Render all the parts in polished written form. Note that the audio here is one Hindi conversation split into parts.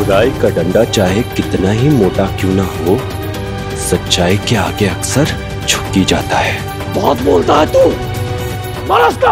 बुराई का डंडा चाहे कितना ही मोटा क्यों ना हो, सच्चाई के आगे अक्सर झुक ही जाता है। बहुत बोलता है तू, मारा उसका।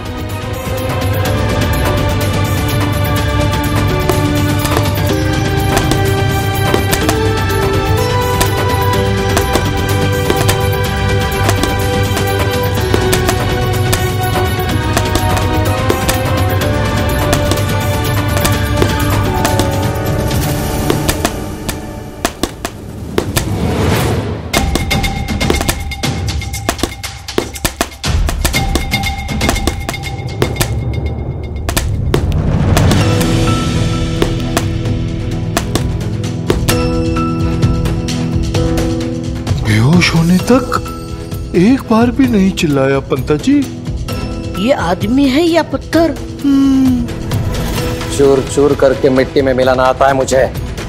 होने तक एक बार भी नहीं चिल्लाया पंता जी। ये आदमी है या पत्थर? चूर चूर करके मिट्टी में मिलाना आता है मुझे।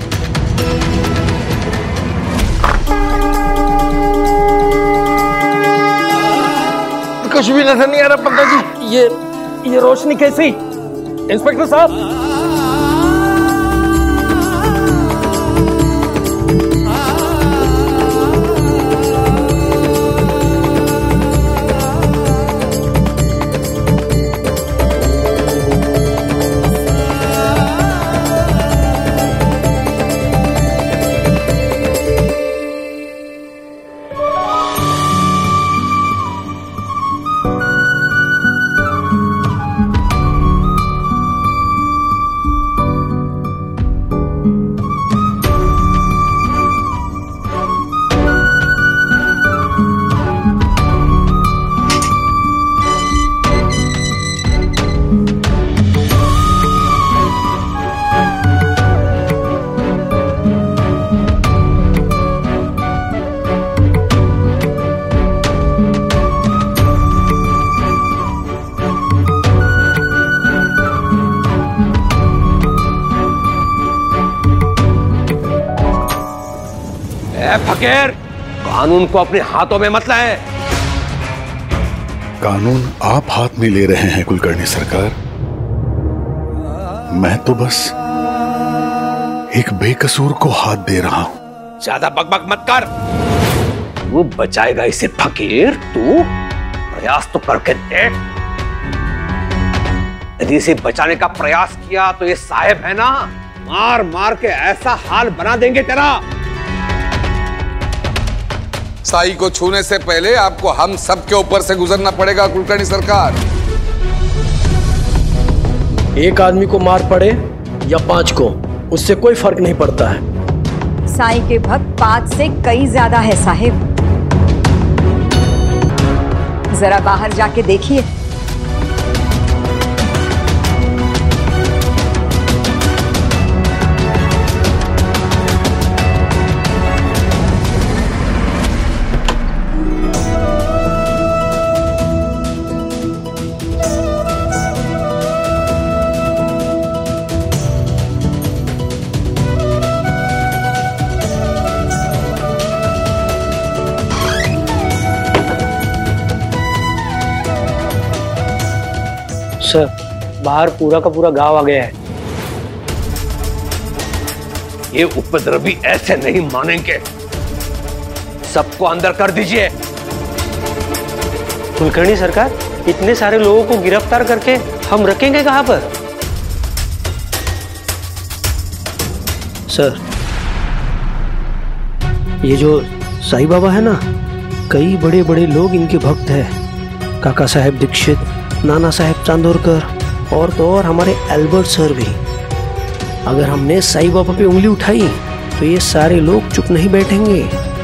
कुछ भी नजर नहीं आ रहा पंता जी। ये रोशनी कैसी? इंस्पेक्टर साहब, फकीर, कानून को अपने हाथों में मत लाए। कानून आप हाथ में ले रहे हैं कुलकर्णी सरकार। मैं तो बस एक बेकसूर को हाथ दे रहा हूं। ज्यादा बकबक मत कर। वो बचाएगा इसे फकीर, तू प्रयास तो करके देख। यदि इसे बचाने का प्रयास किया तो ये साहेब है ना, मार मार के ऐसा हाल बना देंगे तेरा। साई को छूने से पहले आपको हम सब के ऊपर से गुजरना पड़ेगा कुलकर्णी सरकार। एक आदमी को मार पड़े या 5 को, उससे कोई फर्क नहीं पड़ता है। साई के भक्त 5 से कई ज्यादा है साहिब। जरा बाहर जाके देखिए। सर, बाहर पूरा का पूरा गांव आ गया है। ये उपद्रवी ऐसे नहीं मानेंगे। सबको अंदर कर दीजिए। कुलकर्णी सरकार, इतने सारे लोगों को गिरफ्तार करके हम रखेंगे कहां पर? सर, ये जो साई बाबा है ना, कई बड़े बड़े लोग इनके भक्त हैं। काका साहेब दीक्षित, नाना साहेब चांदोरकर और तो और हमारे एल्बर्ट सर भी। अगर हमने साई बाबा पे उंगली उठाई तो ये सारे लोग चुप नहीं बैठेंगे।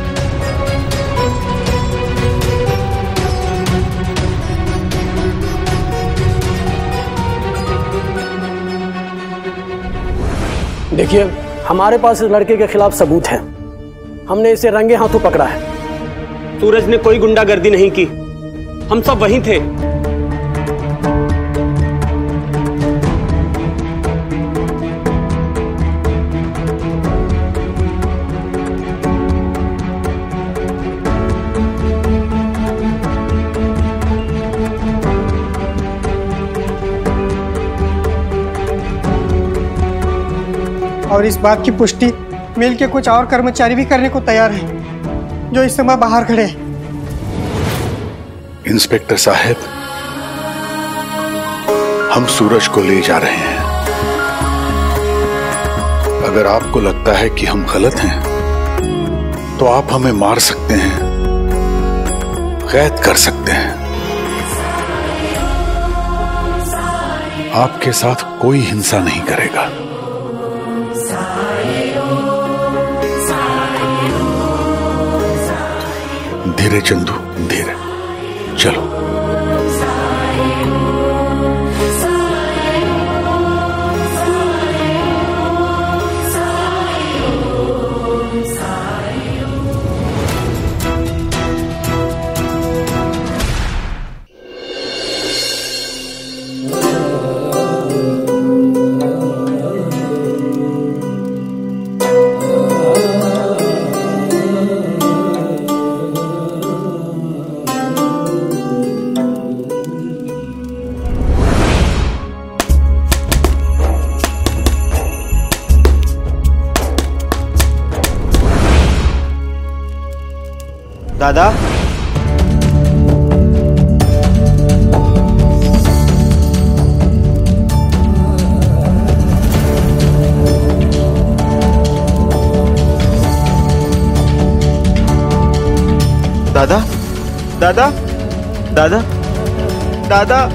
देखिए, हमारे पास इस लड़के के खिलाफ सबूत है। हमने इसे रंगे हाथों पकड़ा है। सूरज ने कोई गुंडागर्दी नहीं की, हम सब वहीं थे। और इस बात की पुष्टि मिल के कुछ और कर्मचारी भी करने को तैयार हैं, जो इस समय बाहर खड़े हैं। इंस्पेक्टर साहब, हम सूरज को ले जा रहे हैं। अगर आपको लगता है कि हम गलत हैं, तो आप हमें मार सकते हैं, कैद कर सकते हैं। आपके साथ कोई हिंसा नहीं करेगा। धीरे चंदू, धीरे। चलो। दादा, दादा, दादा, दादा, दादा।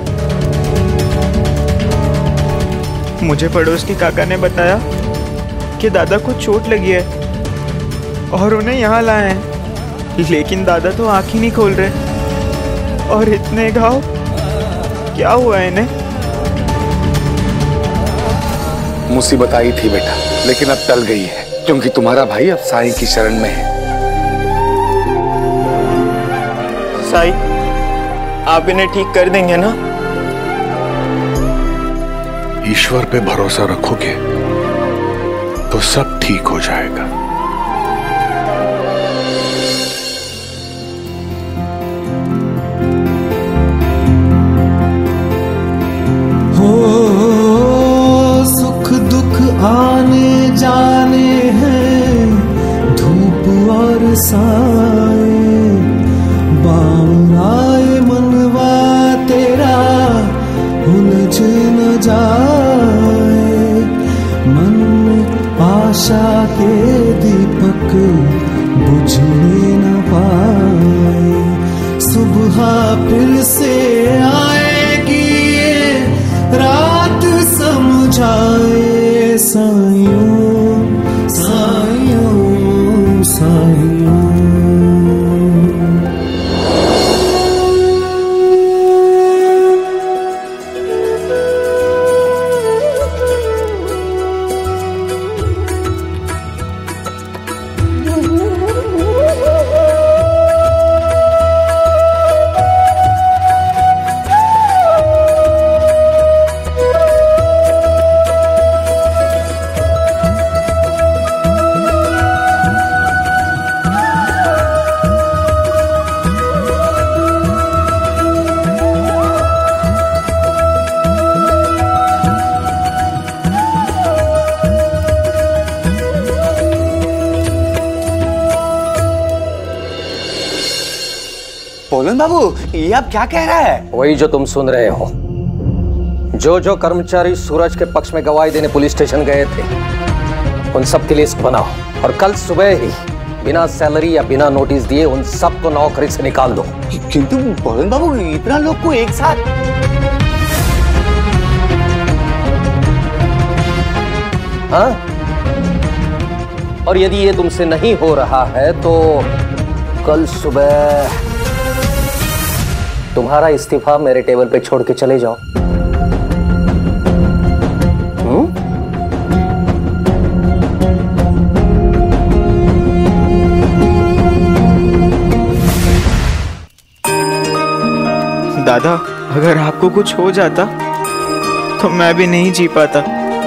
मुझे पड़ोस के काका ने बताया कि दादा को चोट लगी है और उन्हें यहाँ लाए हैं, लेकिन दादा तो आँख ही नहीं खोल रहे। और इतने घाव, क्या हुआ है इन्हें? मुसीबत आई थी बेटा, लेकिन अब टल गई है, क्योंकि तुम्हारा भाई अब साईं की शरण में है। साईं, आप इन्हें ठीक कर देंगे ना? ईश्वर पे भरोसा रखोगे तो सब ठीक हो जाएगा। आने जाने हैं धूप और साए, बावराए मनवा तेरा उलझ न जाए। मन में आशा के दीपक बुझने न पाए, सुबह फिर से आएगी ये रात समझाए। साइयों साइयों साइयों। बाबू, ये आप क्या कह रहा है? वही जो तुम सुन रहे हो। जो कर्मचारी सूरज के पक्ष में गवाही देने पुलिस स्टेशन गए थे, उन सब की लिस्ट बनाओ और कल सुबह ही बिना सैलरी या बिना नोटिस दिए उन सब को नौकरी से निकाल दो। किंतु बोलन बाबू, इतना लोग को एक साथ? हाँ? और यदि ये तुमसे नहीं हो रहा है तो कल सुबह तुम्हारा इस्तीफा मेरे टेबल पे छोड़ के चले जाओ। दादा, अगर आपको कुछ हो जाता तो मैं भी नहीं जी पाता।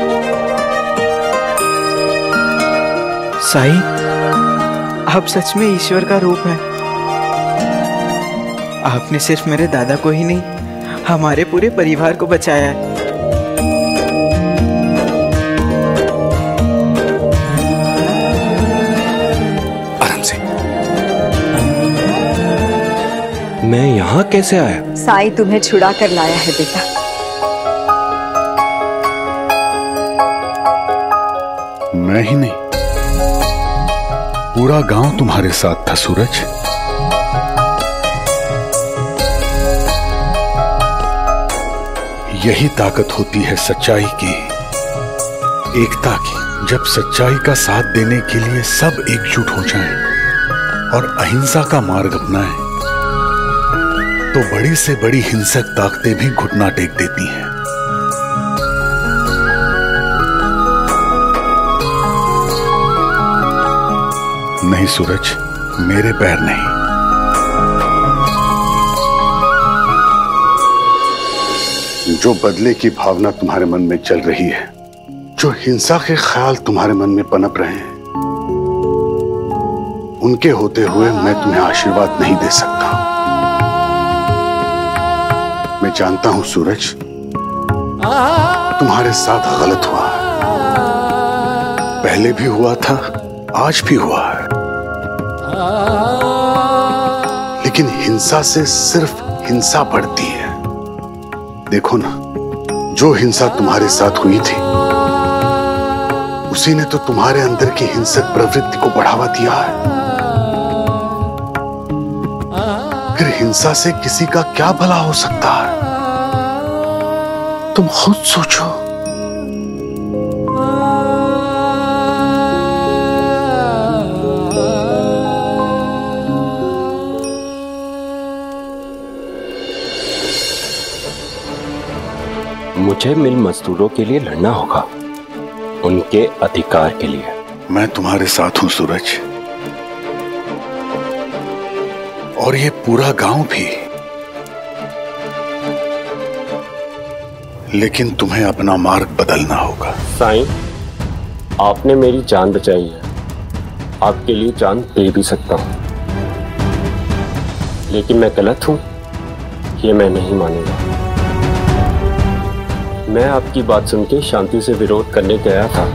साईं, आप सच में ईश्वर का रूप है। आपने सिर्फ मेरे दादा को ही नहीं, हमारे पूरे परिवार को बचाया है। मैं यहाँ कैसे आया? साई तुम्हें छुड़ा कर लाया है बेटा। मैं ही नहीं, पूरा गांव तुम्हारे साथ था सूरज। यही ताकत होती है सच्चाई की, एकता की। जब सच्चाई का साथ देने के लिए सब एकजुट हो जाएं और अहिंसा का मार्ग अपनाएं, तो बड़ी से बड़ी हिंसक ताकतें भी घुटना टेक देती हैं। नहीं सूरज, मेरे पैर नहीं। जो बदले की भावना तुम्हारे मन में चल रही है, जो हिंसा के ख्याल तुम्हारे मन में पनप रहे हैं, उनके होते हुए मैं तुम्हें आशीर्वाद नहीं दे सकता। मैं जानता हूं सूरज, तुम्हारे साथ गलत हुआ है। पहले भी हुआ था, आज भी हुआ है। लेकिन हिंसा से सिर्फ हिंसा बढ़ती है। देखो ना, जो हिंसा तुम्हारे साथ हुई थी, उसी ने तो तुम्हारे अंदर की हिंसक प्रवृत्ति को बढ़ावा दिया है। फिर हिंसा से किसी का क्या भला हो सकता है? तुम खुद सोचो। मुझे मिल मजदूरों के लिए लड़ना होगा, उनके अधिकार के लिए। मैं तुम्हारे साथ हूं सूरज, और ये पूरा गांव भी। लेकिन तुम्हें अपना मार्ग बदलना होगा। साईं, आपने मेरी जान बचाई है, आपके लिए जान दे भी सकता हूं, लेकिन मैं गलत हूं ये मैं नहीं मानूंगा। मैं आपकी बात सुन के शांति से विरोध करने गया था,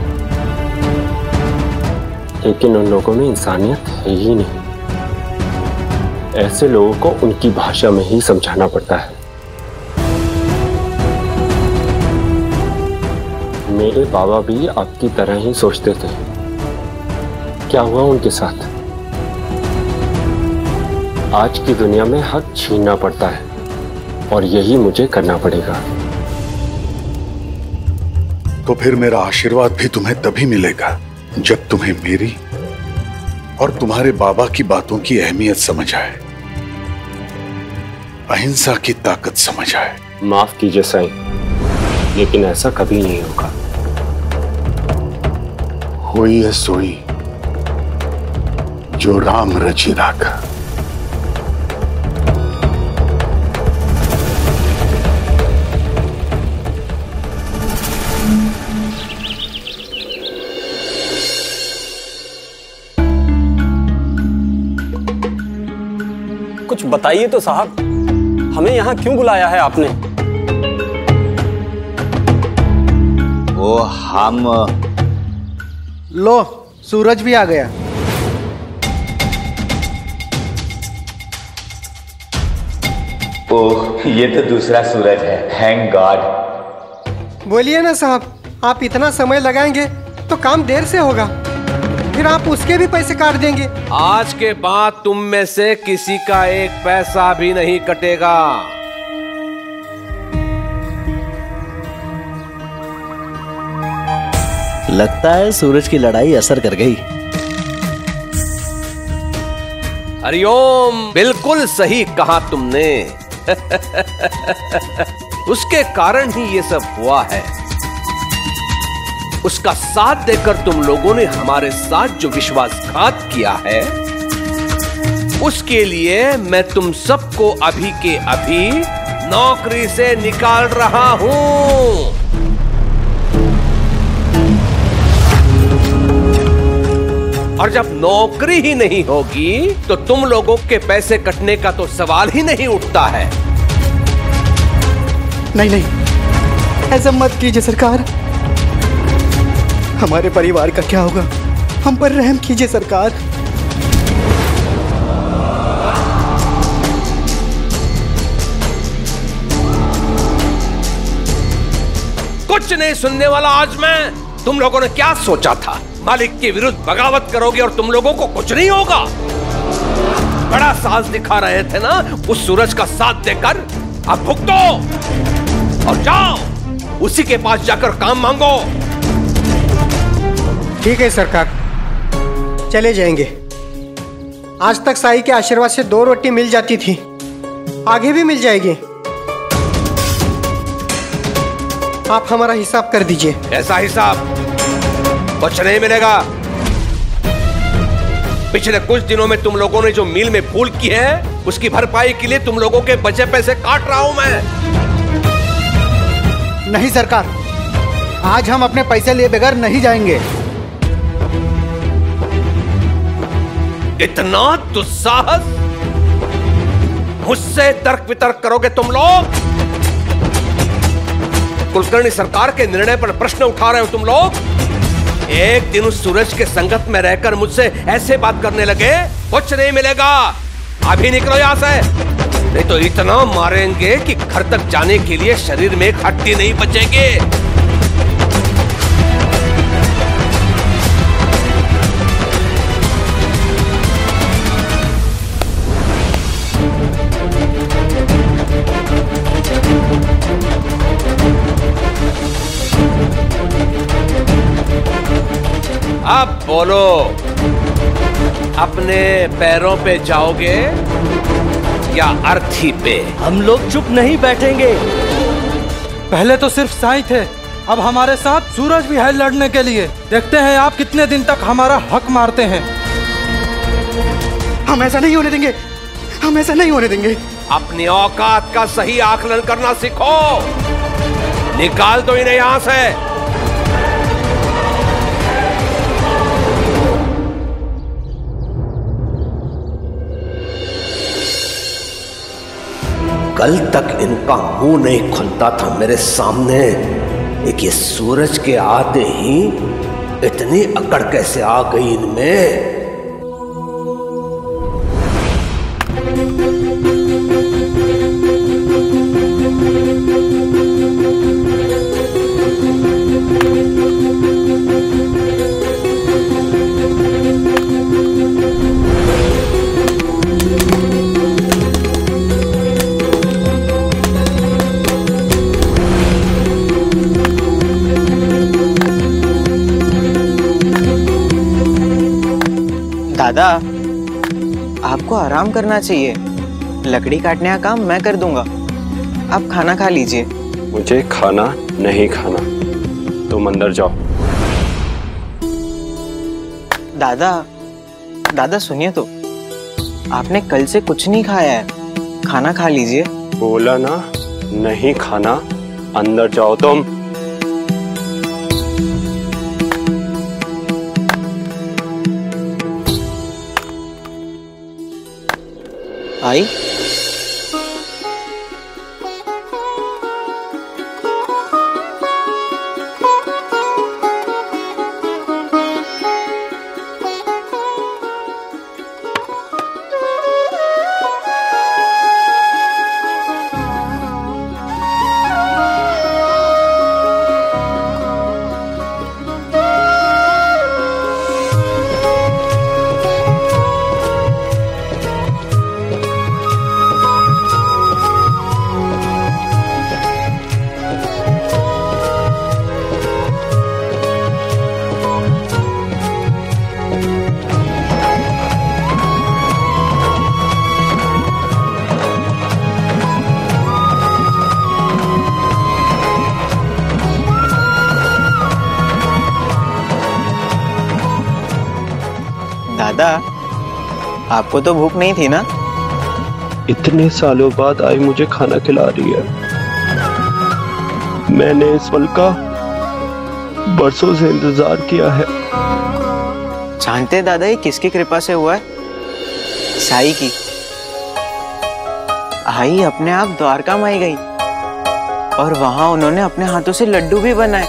लेकिन उन लोगों में इंसानियत है ही नहीं। ऐसे लोगों को उनकी भाषा में ही समझाना पड़ता है। मेरे बाबा भी आपकी तरह ही सोचते थे। क्या हुआ उनके साथ? आज की दुनिया में हक छीनना पड़ता है, और यही मुझे करना पड़ेगा। तो फिर मेरा आशीर्वाद भी तुम्हें तभी मिलेगा जब तुम्हें मेरी और तुम्हारे बाबा की बातों की अहमियत समझ आए, अहिंसा की ताकत समझ आए। माफ कीजिए साईं, लेकिन ऐसा कभी नहीं होगा। हुई है सोई जो राम रची राखा। कुछ बताइए तो साहब, हमें यहाँ क्यों बुलाया है आपने? वो हम लो, सूरज भी आ गया। ओह, ये तो दूसरा सूरज है। Thank God. बोलिए ना साहब, आप इतना समय लगाएंगे तो काम देर से होगा, फिर आप उसके भी पैसे काट देंगे। आज के बाद तुम में से किसी का एक पैसा भी नहीं कटेगा। लगता है सूरज की लड़ाई असर कर गई। हरिओम, बिल्कुल सही कहा तुमने। उसके कारण ही ये सब हुआ है। उसका साथ देकर तुम लोगों ने हमारे साथ जो विश्वासघात किया है, उसके लिए मैं तुम सबको अभी के अभी नौकरी से निकाल रहा हूं। और जब नौकरी ही नहीं होगी तो तुम लोगों के पैसे कटने का तो सवाल ही नहीं उठता है। नहीं नहीं, ऐसा मत कीजिए सरकार। हमारे परिवार का क्या होगा? हम पर रहम कीजिए सरकार। कुछ नहीं सुनने वाला आज मैं। तुम लोगों ने क्या सोचा था? मालिक के विरुद्ध बगावत करोगे और तुम लोगों को कुछ नहीं होगा? बड़ा साहस दिखा रहे थे ना उस सूरज का साथ देकर। अब भुगतो और जाओ उसी के पास जाकर काम मांगो। ठीक है सरकार, चले जाएंगे। आज तक साई के आशीर्वाद से 2 रोटी मिल जाती थी, आगे भी मिल जाएगी। आप हमारा हिसाब कर दीजिए। ऐसा हिसाब कुछ नहीं मिलेगा। पिछले कुछ दिनों में तुम लोगों ने जो मील में भूल की है उसकी भरपाई के लिए तुम लोगों के बचे पैसे काट रहा हूं मैं। नहीं सरकार, आज हम अपने पैसे लिए बगैर नहीं जाएंगे। इतना दुस्साहस? मुझसे तर्क वितर्क करोगे तुम लोग? कुलकर्णी सरकार के निर्णय पर प्रश्न उठा रहे हो तुम लोग? एक दिन उस सूरज के संगत में रहकर मुझसे ऐसे बात करने लगे, कुछ नहीं मिलेगा। अभी निकलो यहां से, नहीं तो इतना मारेंगे कि घर तक जाने के लिए शरीर में एक हड्डी नहीं बचेगी। अब बोलो, अपने पैरों पे जाओगे या अर्थी पे? हम लोग चुप नहीं बैठेंगे। पहले तो सिर्फ साई थे, अब हमारे साथ सूरज भी है लड़ने के लिए। देखते हैं आप कितने दिन तक हमारा हक मारते हैं। हम ऐसा नहीं होने देंगे, हम ऐसा नहीं होने देंगे। अपनी औकात का सही आकलन करना सीखो। निकाल दो इन्हें यहां से। कल तक इनका मुंह नहीं खुलता था मेरे सामने, लेकिन ये सूरज के आते ही इतनी अकड़ कैसे आ गई इनमें? दादा, आपको आराम करना चाहिए। लकड़ी काटने का काम मैं कर दूंगा, आप खाना खा लीजिए। मुझे खाना नहीं खाना, तुम अंदर जाओ। दादा, दादा सुनिए तो, आपने कल से कुछ नहीं खाया है, खाना खा लीजिए। बोला ना नहीं खाना, अंदर जाओ तुम। आई दादा, आपको तो भूख नहीं थी ना? इतने सालों बाद आई मुझे खाना खिला रही है। मैंने इस पल का बरसों से इंतजार किया है। जानते दादा ये किसकी कृपा से हुआ है? साई की। आई अपने आप द्वारका में आई गई और वहां उन्होंने अपने हाथों से लड्डू भी बनाए।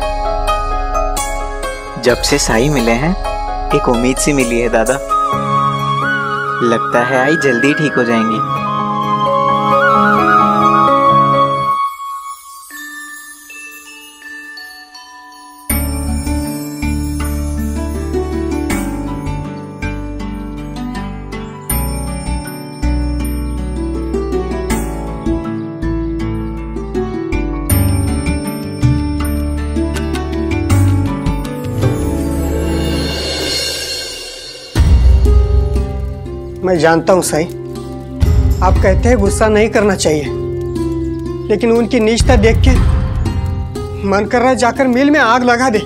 जब से साई मिले हैं एक उम्मीद सी मिली है दादा, लगता है आई जल्दी ठीक हो जाएंगी। मैं जानता हूँ साईं, आप कहते हैं गुस्सा नहीं करना चाहिए, लेकिन उनकी नीचता देख के मन कर रहा है जाकर मिल में आग लगा दे।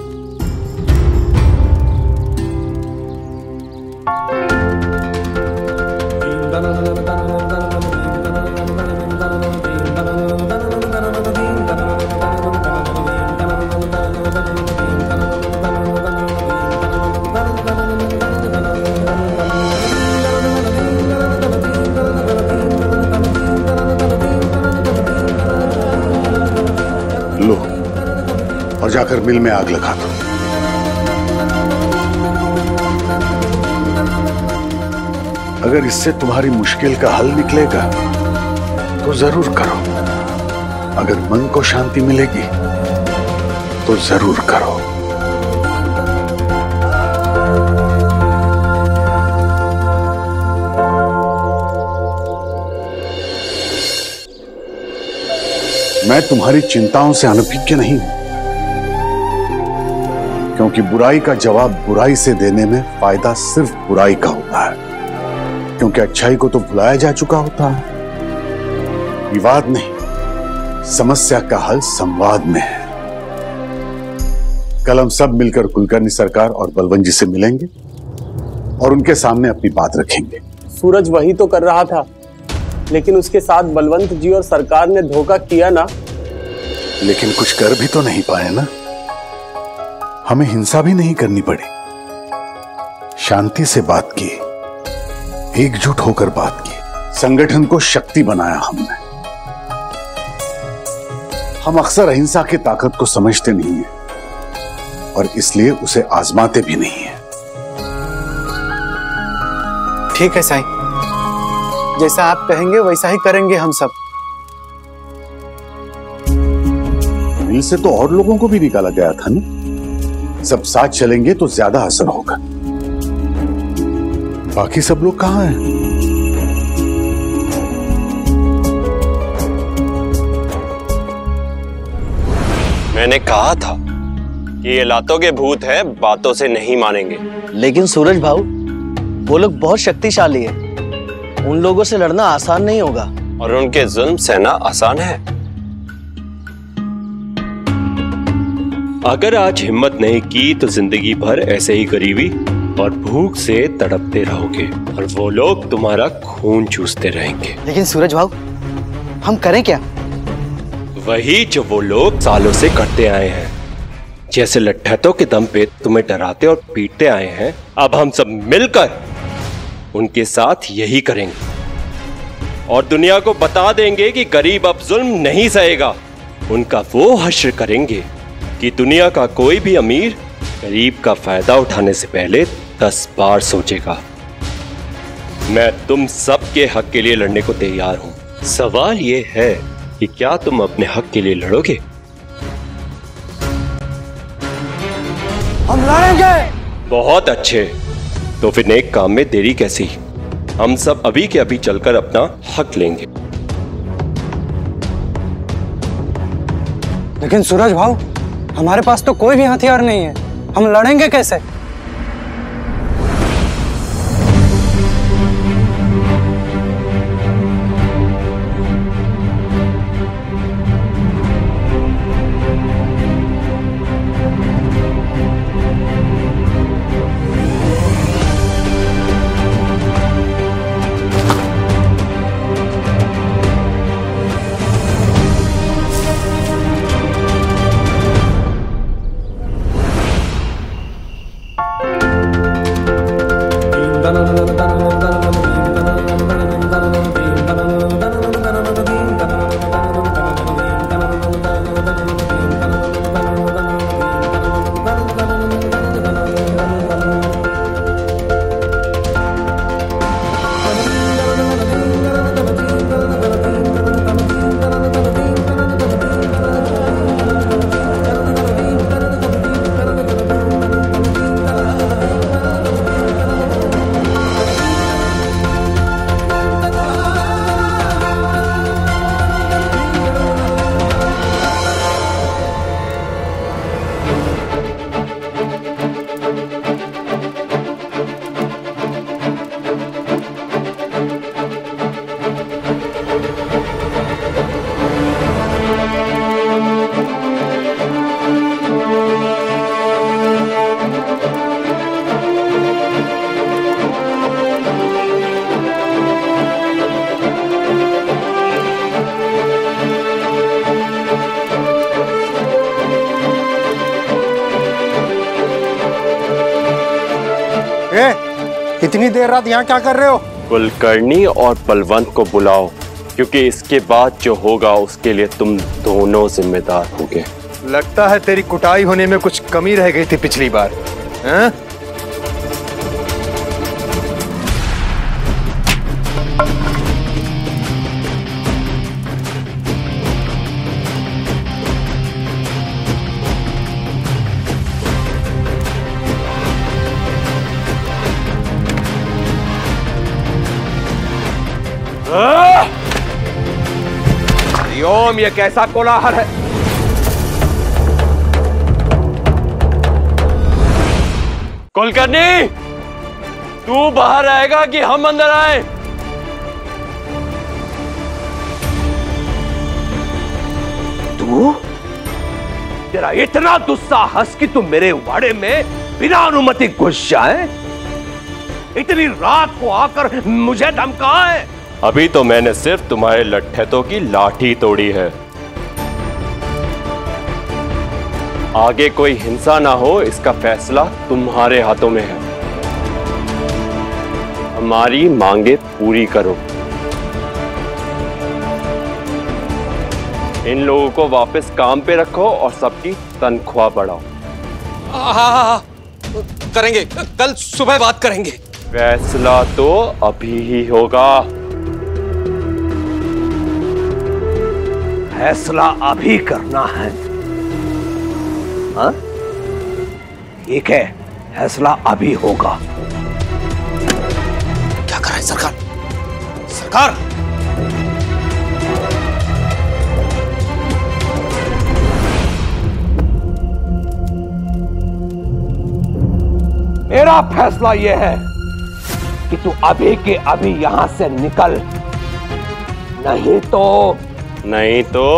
और जाकर मिल में आग लगा दो। अगर इससे तुम्हारी मुश्किल का हल निकलेगा तो जरूर करो, अगर मन को शांति मिलेगी तो जरूर करो। मैं तुम्हारी चिंताओं से अनभिज्ञ नहीं हूं, क्योंकि बुराई का जवाब बुराई से देने में फायदा सिर्फ बुराई का होता है, क्योंकि अच्छाई को तो भुलाया जा चुका होता है। विवाद नहीं, समस्या का हल संवाद में है। कल हम सब मिलकर कुलकर्णी सरकार और बलवंत जी से मिलेंगे और उनके सामने अपनी बात रखेंगे। सूरज वही तो कर रहा था, लेकिन उसके साथ बलवंत जी और सरकार ने धोखा किया ना। लेकिन कुछ कर भी तो नहीं पाए ना। हमें हिंसा भी नहीं करनी पड़ी, शांति से बात की, एकजुट होकर बात की, संगठन को शक्ति बनाया हमने। हम अक्सर अहिंसा की ताकत को समझते नहीं हैं और इसलिए उसे आजमाते भी नहीं हैं। ठीक है साईं, जैसा आप कहेंगे वैसा ही करेंगे हम सब। मिल से तो और लोगों को भी निकाला गया था ना। सब साथ चलेंगे तो ज्यादा असर होगा। बाकी सब लोग कहां हैं? मैंने कहा था कि ये लातों के भूत है, बातों से नहीं मानेंगे। लेकिन सूरज भाऊ, वो लोग बहुत शक्तिशाली है, उन लोगों से लड़ना आसान नहीं होगा। और उनके जुल्म सहना आसान है। अगर आज हिम्मत नहीं की तो जिंदगी भर ऐसे ही गरीबी और भूख से तड़पते रहोगे और वो लोग तुम्हारा खून चूसते रहेंगे। लेकिन सूरज भाऊ, हम करें क्या? वही जो वो लोग सालों से करते आए हैं। जैसे लट्ठतों के दम पे तुम्हें डराते और पीटते आए हैं, अब हम सब मिलकर उनके साथ यही करेंगे और दुनिया को बता देंगे कि गरीब अब जुल्म नहीं सहेगा। उनका वो हश्र करेंगे कि दुनिया का कोई भी अमीर गरीब का फायदा उठाने से पहले 10 बार सोचेगा। मैं तुम सबके हक के लिए लड़ने को तैयार हूं। सवाल ये है कि क्या तुम अपने हक के लिए लड़ोगे? हम लड़ेंगे। बहुत अच्छे, तो फिर नेक काम में देरी कैसी? हम सब अभी के अभी चलकर अपना हक लेंगे। लेकिन सूरज भाऊ, हमारे पास तो कोई भी हथियार नहीं है, हम लड़ेंगे कैसे? इतनी देर रात यहाँ क्या कर रहे हो? कुलकर्णी और बलवंत को बुलाओ, क्योंकि इसके बाद जो होगा उसके लिए तुम दोनों जिम्मेदार होगे। लगता है तेरी कुटाई होने में कुछ कमी रह गई थी पिछली बार, हैं? हरिओम, ये कैसा कोलाहल है? कुलकर्णी, तू बाहर आएगा कि हम अंदर आए? तू? तेरा इतना दुस्साहस कि तू मेरे वाड़े में बिना अनुमति घुस जाए? इतनी रात को आकर मुझे धमकाए? अभी तो मैंने सिर्फ तुम्हारे लट्ठेतों की लाठी तोड़ी है। आगे कोई हिंसा ना हो, इसका फैसला तुम्हारे हाथों में है। हमारी मांगे पूरी करो। इन लोगों को वापस काम पे रखो और सबकी तनख्वाह बढ़ाओ। हाँ, करेंगे, कल सुबह बात करेंगे। फैसला तो अभी ही होगा। फैसला अभी करना है? हाँ? ठीक है, फैसला अभी होगा। क्या कर रहा है सरकार? सरकार! मेरा फैसला यह है कि तू अभी के अभी यहां से निकल, नहीं तो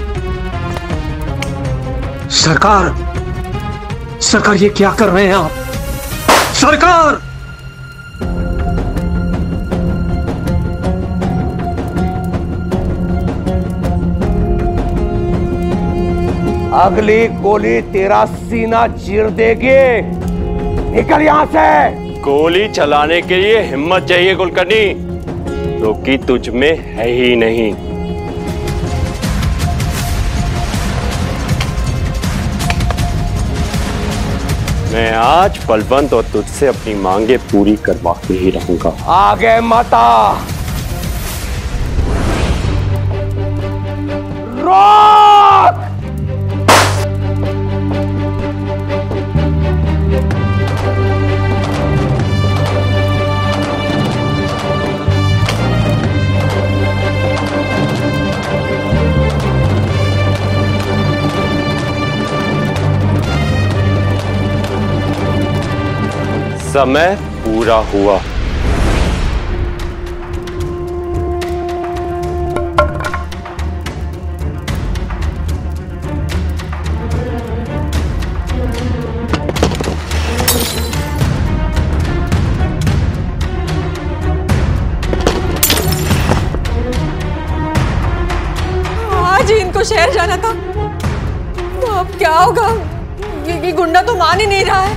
सरकार ये क्या कर रहे हैं आप? सरकार! अगली गोली तेरा सीना चीर देगी। निकल यहां से। गोली चलाने के लिए हिम्मत चाहिए कुलकर्णी, जो कि तुझ में है ही नहीं। मैं आज बलवंत और तुझसे अपनी मांगे पूरी करवा के ही रहूंगा। आगे मत आ। रोक! समय पूरा हुआ। आज ही इनको शहर जाना था, तो अब क्या होगा? ये गुंडा तो मान ही नहीं रहा है।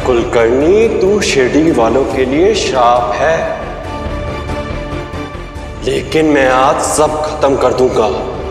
कुलकर्णी, तू शिरडी वालों के लिए श्राप है, लेकिन मैं आज सब खत्म कर दूंगा।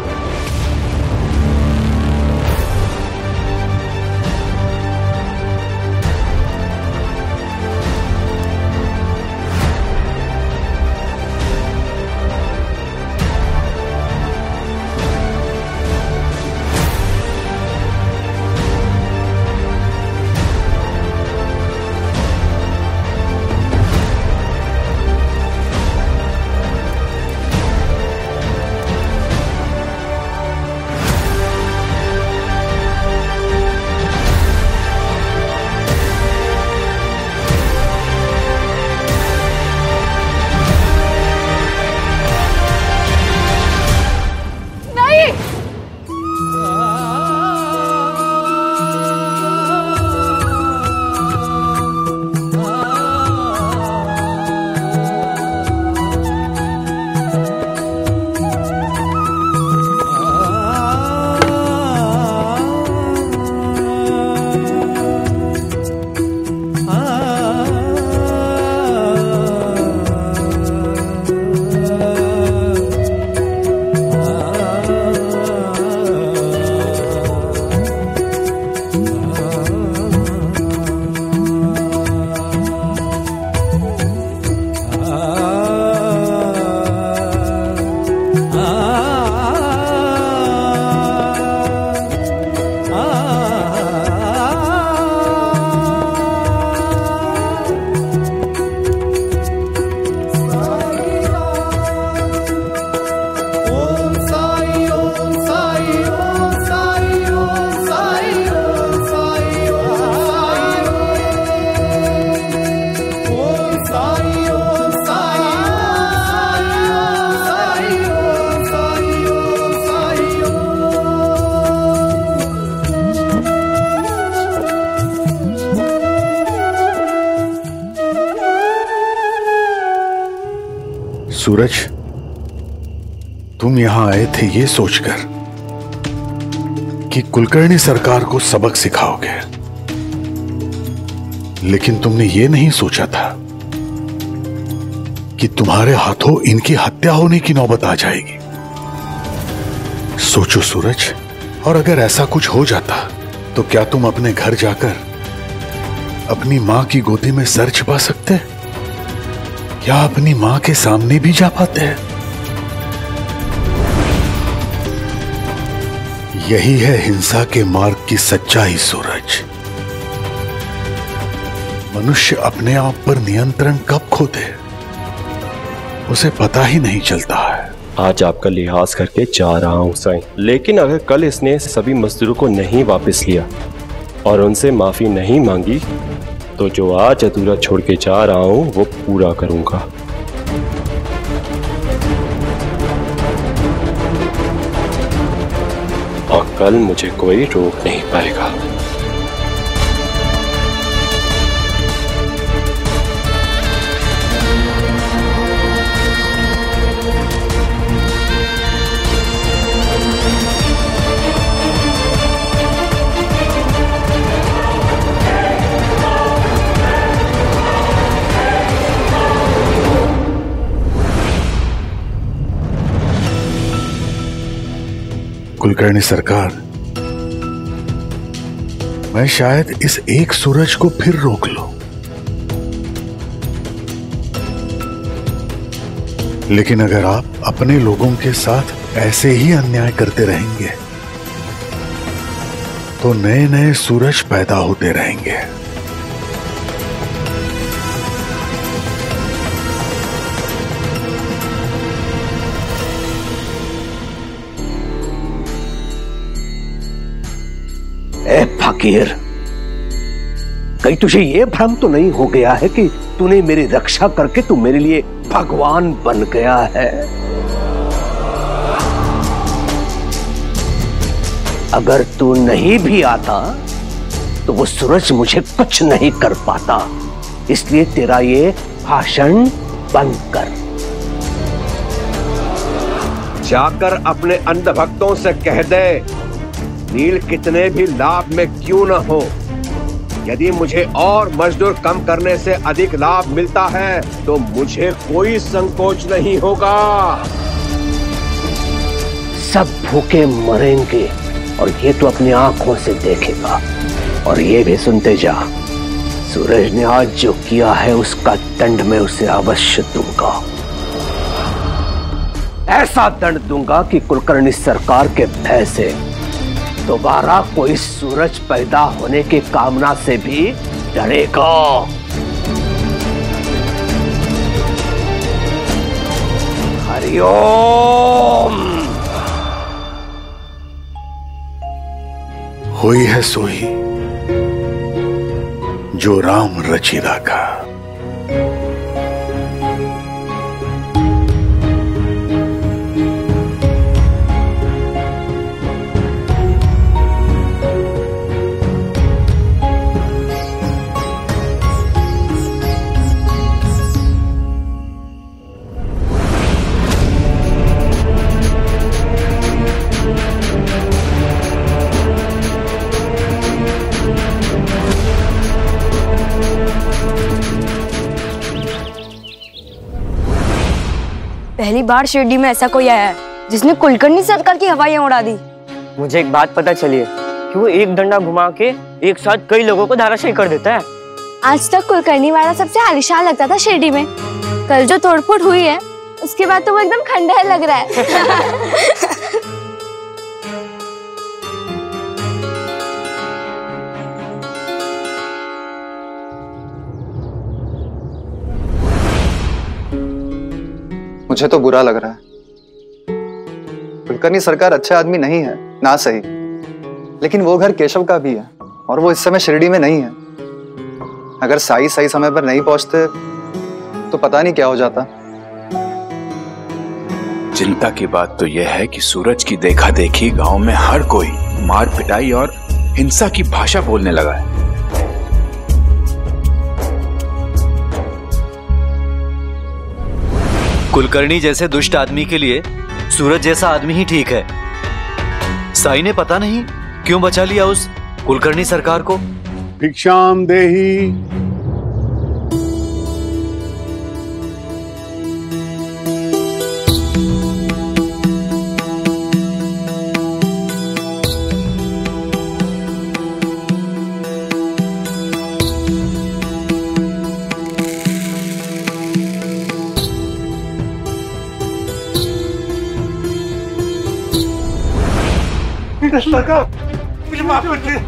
सूरज, तुम यहां आए थे ये सोचकर कि कुलकर्णी सरकार को सबक सिखाओगे, लेकिन तुमने ये नहीं सोचा था कि तुम्हारे हाथों इनकी हत्या होने की नौबत आ जाएगी। सोचो सूरज, और अगर ऐसा कुछ हो जाता तो क्या तुम अपने घर जाकर अपनी मां की गोदी में सर छिपा सकते, या अपनी मां के सामने भी जा पाते हैं? यही है हिंसा के मार्ग की सच्चाई सूरज। मनुष्य अपने आप पर नियंत्रण कब खो दे उसे पता ही नहीं चलता है। आज आपका लिहाज करके जा रहा हूं साईं, लेकिन अगर कल इसने सभी मजदूरों को नहीं वापस लिया और उनसे माफी नहीं मांगी तो जो आज अधूरा छोड़ के जा रहा हूं वो पूरा करूंगा। और कल मुझे कोई रोक नहीं पाएगा। कुलकर्णी सरकार, मैं शायद इस एक सूरज को फिर रोक लूं, लेकिन अगर आप अपने लोगों के साथ ऐसे ही अन्याय करते रहेंगे तो नए नए सूरज पैदा होते रहेंगे। ए फकीर, कहीं तुझे ये भ्रम तो नहीं हो गया है कि तूने मेरी रक्षा करके तू मेरे लिए भगवान बन गया है? अगर तू नहीं भी आता तो वो सूरज मुझे कुछ नहीं कर पाता, इसलिए तेरा ये भाषण बंद कर। जाकर अपने अंधभक्तों से कह दे, नील कितने भी लाभ में क्यों ना हो, यदि मुझे और मजदूर कम करने से अधिक लाभ मिलता है तो मुझे कोई संकोच नहीं होगा। सब भूखे मरेंगे और ये तो अपनी आंखों से देखेगा। और ये भी सुनते जा, सूरज ने आज जो किया है उसका दंड मैं उसे अवश्य दूंगा। ऐसा दंड दूंगा कि कुलकर्णी सरकार के भय से दोबारा कोई सूरज पैदा होने की कामना से भी डरेगा। हरिओम। हुई है सोई जो राम रचि राखा। पहली बार शिरडी में ऐसा कोई आया है जिसने कुलकर्णी सरकार की हवाइयां उड़ा दी। मुझे एक बात पता चली है कि वो एक डंडा घुमा के एक साथ कई लोगों को धाराशायी कर देता है। आज तक कुलकर्णी वाला सबसे आलीशान लगता था शिरडी में, कल जो तोड़फोड़ हुई है उसके बाद तो वो एकदम खंडहर लग रहा है। मुझे तो बुरा लग रहा है। कुलकर्णी सरकार अच्छा आदमी नहीं है ना सही, लेकिन वो घर केशव का भी है और वो इस समय शिरडी में नहीं है। अगर साई सही समय पर नहीं पहुंचते तो पता नहीं क्या हो जाता। चिंता की बात तो यह है कि सूरज की देखा देखी गांव में हर कोई मार पिटाई और हिंसा की भाषा बोलने लगा है। कुलकर्णी जैसे दुष्ट आदमी के लिए सूरज जैसा आदमी ही ठीक है। साई ने पता नहीं क्यों बचा लिया उस कुलकर्णी सरकार को। भिक्षाम देही। सरकार मुझे माफ कर दीजिए।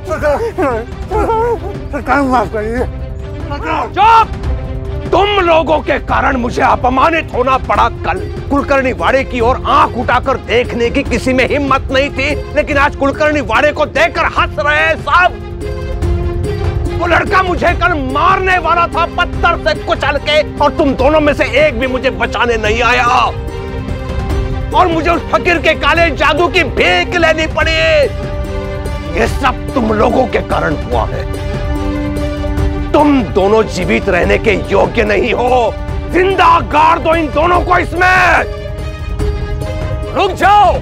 सरकार माफ करिए। चुप! तुम लोगों के कारण मुझे अपमानित होना पड़ा। कल कुलकर्णी वाड़े की ओर आंख उठाकर देखने की किसी में हिम्मत नहीं थी, लेकिन आज कुलकर्णी वाड़े को देखकर हंस रहे हैं सब। वो लड़का मुझे कल मारने वाला था पत्थर से कुचल के, और तुम दोनों में से एक भी मुझे बचाने नहीं आया, और मुझे उस फकीर के काले जादू की भीख लेनी पड़ी। ये सब तुम लोगों के कारण हुआ है। तुम दोनों जीवित रहने के योग्य नहीं हो। जिंदा गाड़ दो इन दोनों को इसमें। रुक जाओ।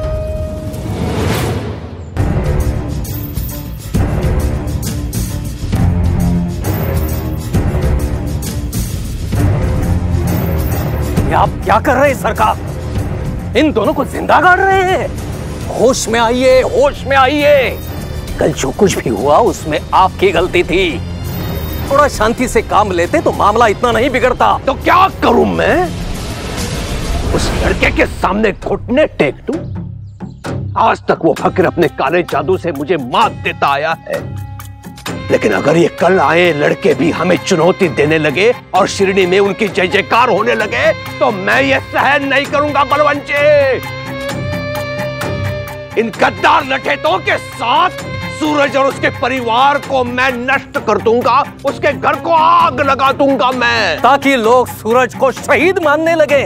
ये आप क्या कर रहे हैं सरकार? इन दोनों को जिंदा गाड़ रहे हैं। होश में आइए, होश में आइए। कल जो कुछ भी हुआ उसमें आपकी गलती थी। थोड़ा शांति से काम लेते तो मामला इतना नहीं बिगड़ता। तो क्या करूं मैं? उस लड़के के सामने घुटने टेक दूं? आज तक वो फकीर अपने काले जादू से मुझे मात देता आया है, लेकिन अगर ये कल आए लड़के भी हमें चुनौती देने लगे और शिरडी में उनकी जय जयकार होने लगे तो मैं ये सहन नहीं करूंगा बलवंचे। इन गद्दार लठेतों के साथ सूरज और उसके परिवार को मैं नष्ट कर दूंगा, उसके घर को आग लगा दूंगा मैं, ताकि लोग सूरज को शहीद मानने लगे।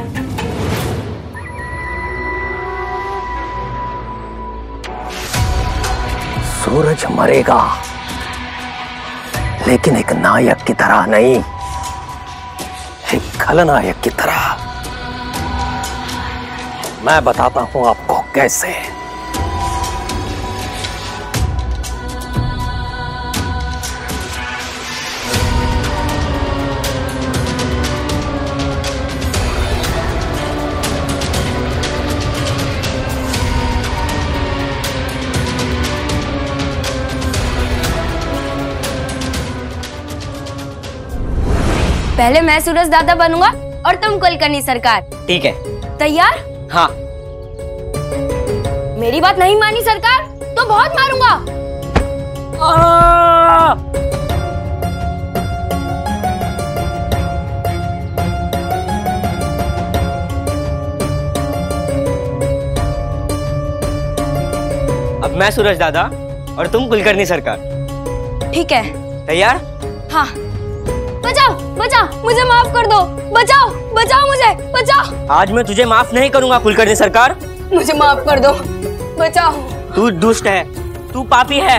सूरज मरेगा, लेकिन एक नायक की तरह नहीं, एक खलनायक की तरह। मैं बताता हूं आपको कैसे। पहले मैं सूरज दादा बनूंगा और तुम कुलकर्णी सरकार। ठीक है। तैयार? हाँ। मेरी बात नहीं मानी सरकार तो बहुत मारूंगा। अब मैं सूरज दादा और तुम कुलकर्णी सरकार। ठीक है। तैयार? हाँ। बचाओ बचाओ, मुझे माफ कर दो। बचाओ बचाओ, मुझे बचाओ। आज मैं तुझे माफ नहीं करूंगा कुलकर्णी सरकार। मुझे माफ कर दो, बचाओ। तू दुष्ट है, तू पापी है।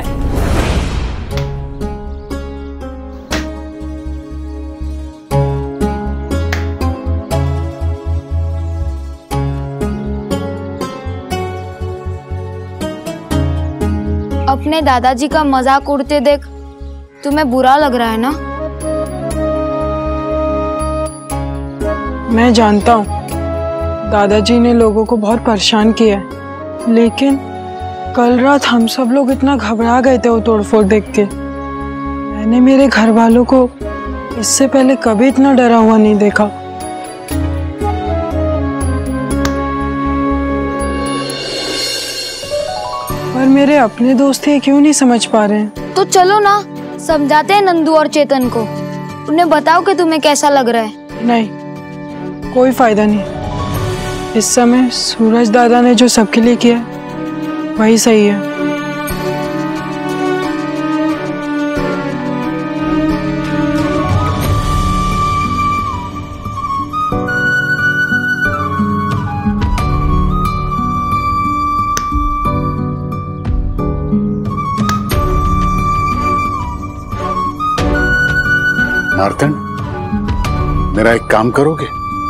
अपने दादाजी का मजाक उड़ते देख तुम्हें बुरा लग रहा है ना? मैं जानता हूँ दादाजी ने लोगों को बहुत परेशान किया है, लेकिन कल रात हम सब लोग इतना घबरा गए थे वो तोड़फोड़ देख के। मैंने मेरे घर वालों को इससे पहले कभी इतना डरा हुआ नहीं देखा। पर मेरे अपने दोस्त ये क्यों नहीं समझ पा रहे हैं? तो चलो ना, समझाते हैं नंदू और चेतन को। उन्हें बताओ कि तुम्हें कैसा लग रहा है। नहीं, कोई फायदा नहीं। इस समय सूरज दादा ने जो सबके लिए किया वही सही है। मार्तंड, मेरा एक काम करोगे?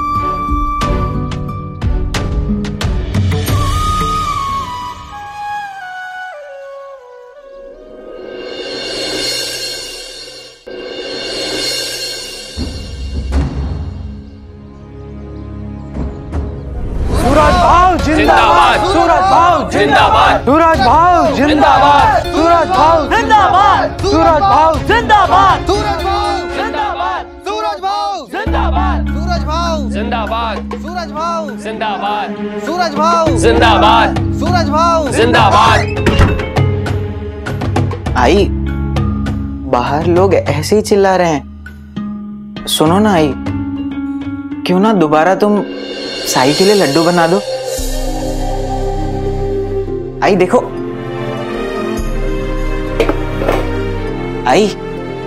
जिंदाबाद, सूरज भाव जिंदाबाद, सूरज भाव जिंदाबाद, सूरज भाव जिंदाबाद, सूरज भाव जिंदाबाद, सूरज भाव जिंदाबाद, सूरज भाव जिंदाबाद, सूरज भाव जिंदाबाद, सूरज भाव जिंदाबाद, सूरज भाव जिंदाबाद, सूरज भाव जिंदाबाद। आई, बाहर लोग ऐसे ही चिल्ला रहे हैं। सुनो ना आई, क्यों ना दोबारा तुम साई के लिए लड्डू बना दो। आई देखो, आई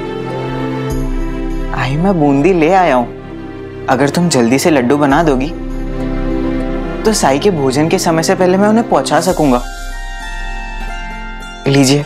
मैं बूंदी ले आया हूं। अगर तुम जल्दी से लड्डू बना दोगी तो साई के भोजन के समय से पहले मैं उन्हें पहुंचा सकूंगा। लीजिए।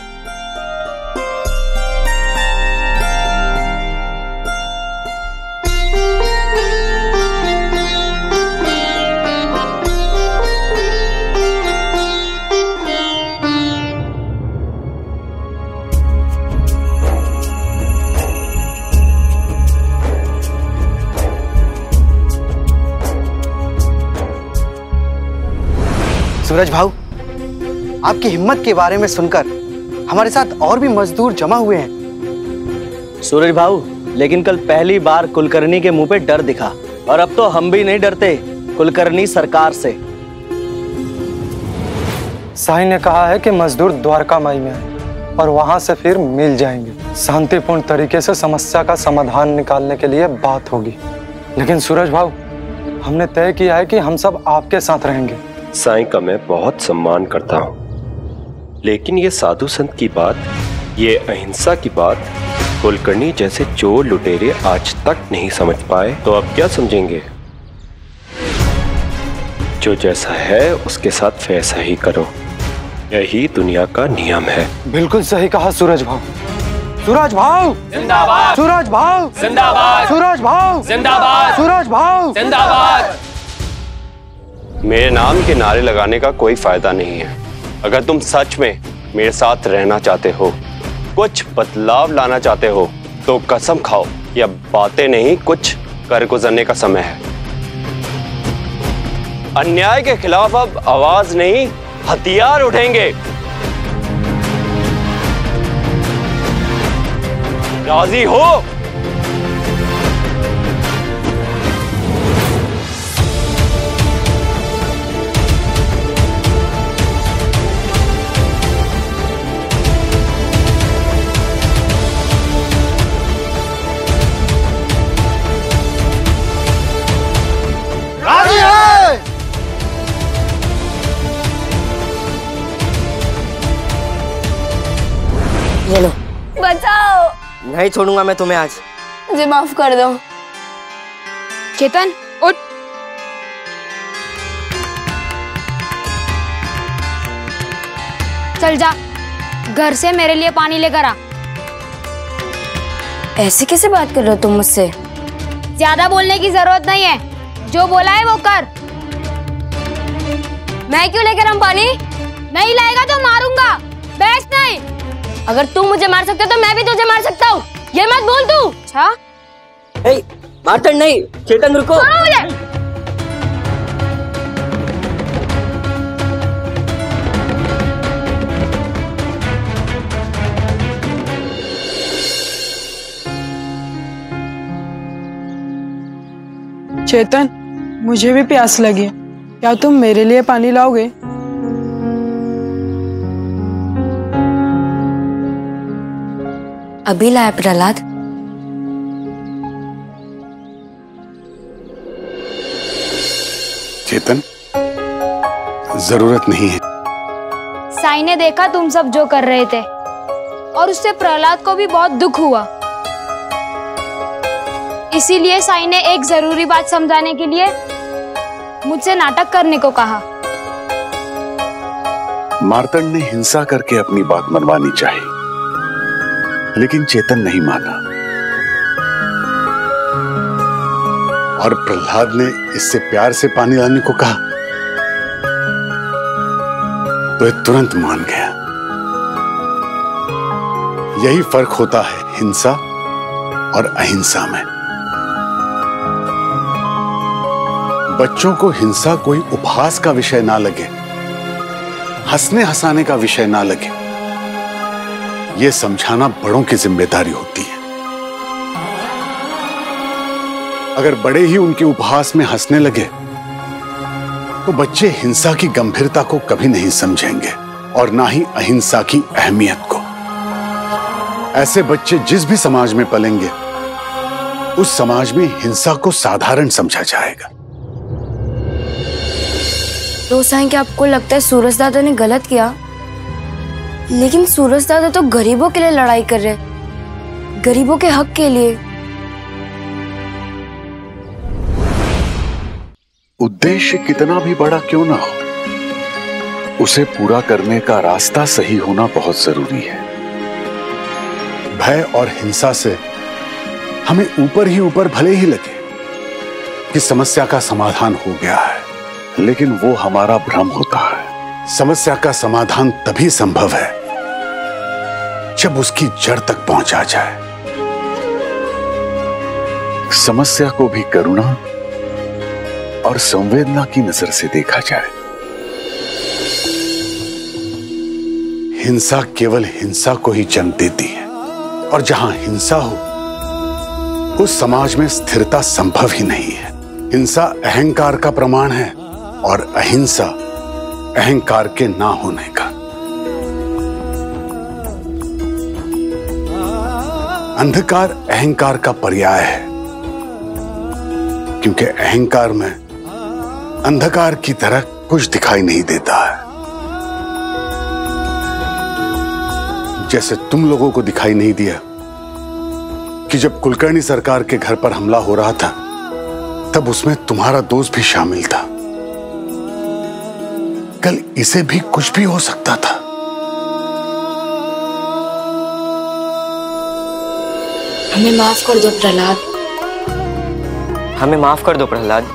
सूरज भाऊ, आपकी हिम्मत के बारे में सुनकर हमारे साथ और भी मजदूर जमा हुए हैं। सूरज भाऊ, लेकिन कल पहली बार कुलकर्णी के मुंह पे डर दिखा, और अब तो हम भी नहीं डरते कुलकर्णी सरकार से। साई ने कहा है कि मजदूर द्वारका माई में आए और वहां से फिर मिल जाएंगे। शांतिपूर्ण तरीके से समस्या का समाधान निकालने के लिए बात होगी। लेकिन सूरज भाऊ, हमने तय किया है कि हम सब आपके साथ रहेंगे। साईं का मैं बहुत सम्मान करता हूँ, लेकिन ये साधु संत की बात, ये अहिंसा की बात कुलकर्णी जैसे चोर लुटेरे आज तक नहीं समझ पाए, तो अब क्या समझेंगे? जो जैसा है उसके साथ वैसा ही करो, यही दुनिया का नियम है। बिल्कुल सही कहा सूरज भाऊ। सूरज भाऊ जिंदाबाद, सूरज भाऊ जिंदाबाद, सूरज भाऊ जिंदाबाद, सूरज भाऊ जिंदाबाद। मेरे नाम के नारे लगाने का कोई फायदा नहीं है। अगर तुम सच में मेरे साथ रहना चाहते हो, कुछ बदलाव लाना चाहते हो, तो कसम खाओ, या बातें नहीं, कुछ कर गुजरने का समय है। अन्याय के खिलाफ अब आवाज नहीं, हथियार उठेंगे। राजी हो? ये लो। बचाओ। नहीं छोड़ूंगा मैं तुम्हें आज। मुझे माफ कर दो। चेतन उठ। चल जा, घर से मेरे लिए पानी लेकर आ। ऐसे कैसे बात कर रहे हो तुम मुझसे? ज्यादा बोलने की जरूरत नहीं है, जो बोला है वो कर। मैं क्यों लेकर आऊं पानी? नहीं लाएगा तो मारूंगा, बैठ नहीं। अगर तू मुझे मार सकता तो मैं भी तुझे मार सकता हूँ, ये मत बोल तू। अच्छा? मार्टन नहीं, चेतन रुको। छोड़ो मुझे। चेतन, मुझे भी प्यास लगी, क्या तुम मेरे लिए पानी लाओगे? अभी लाया प्रहलाद। चेतन, जरूरत नहीं है। साई ने देखा तुम सब जो कर रहे थे और उससे प्रहलाद को भी बहुत दुख हुआ। इसीलिए साई ने एक जरूरी बात समझाने के लिए मुझसे नाटक करने को कहा। मार्तंड ने हिंसा करके अपनी बात मनवानी चाहिए, लेकिन चेतन नहीं माना और प्रहलाद ने इससे प्यार से पानी लाने को कहा तो ये तुरंत मान गया। यही फर्क होता है हिंसा और अहिंसा में। बच्चों को हिंसा कोई उपहास का विषय ना लगे, हंसने हंसाने का विषय ना लगे, यह समझाना बड़ों की जिम्मेदारी होती है। अगर बड़े ही उनके उपहास में हंसने लगे तो बच्चे हिंसा की गंभीरता को कभी नहीं समझेंगे और ना ही अहिंसा की अहमियत को। ऐसे बच्चे जिस भी समाज में पलेंगे उस समाज में हिंसा को साधारण समझा जाएगा। तो साईं, क्या आपको लगता है सूरज दादा ने गलत किया? लेकिन सूरज दादा तो गरीबों के लिए लड़ाई कर रहे, गरीबों के हक के लिए। उद्देश्य कितना भी बड़ा क्यों ना हो, उसे पूरा करने का रास्ता सही होना बहुत जरूरी है। भय और हिंसा से हमें ऊपर ही ऊपर भले ही लगे कि समस्या का समाधान हो गया है, लेकिन वो हमारा भ्रम होता है। समस्या का समाधान तभी संभव है जब उसकी जड़ तक पहुंचा जाए। समस्या को भी करुणा और संवेदना की नजर से देखा जाए। हिंसा केवल हिंसा को ही जन्म देती है और जहां हिंसा हो उस समाज में स्थिरता संभव ही नहीं है। हिंसा अहंकार का प्रमाण है और अहिंसा अहंकार के ना होने का। अंधकार अहंकार का पर्याय है, क्योंकि अहंकार में अंधकार की तरह कुछ दिखाई नहीं देता है। जैसे तुम लोगों को दिखाई नहीं दिया कि जब कुलकर्णी सरकार के घर पर हमला हो रहा था तब उसमें तुम्हारा दोस्त भी शामिल था। कल इसे भी कुछ भी हो सकता था। हमें माफ कर दो प्रहलाद। हमें माफ कर दो प्रहलाद।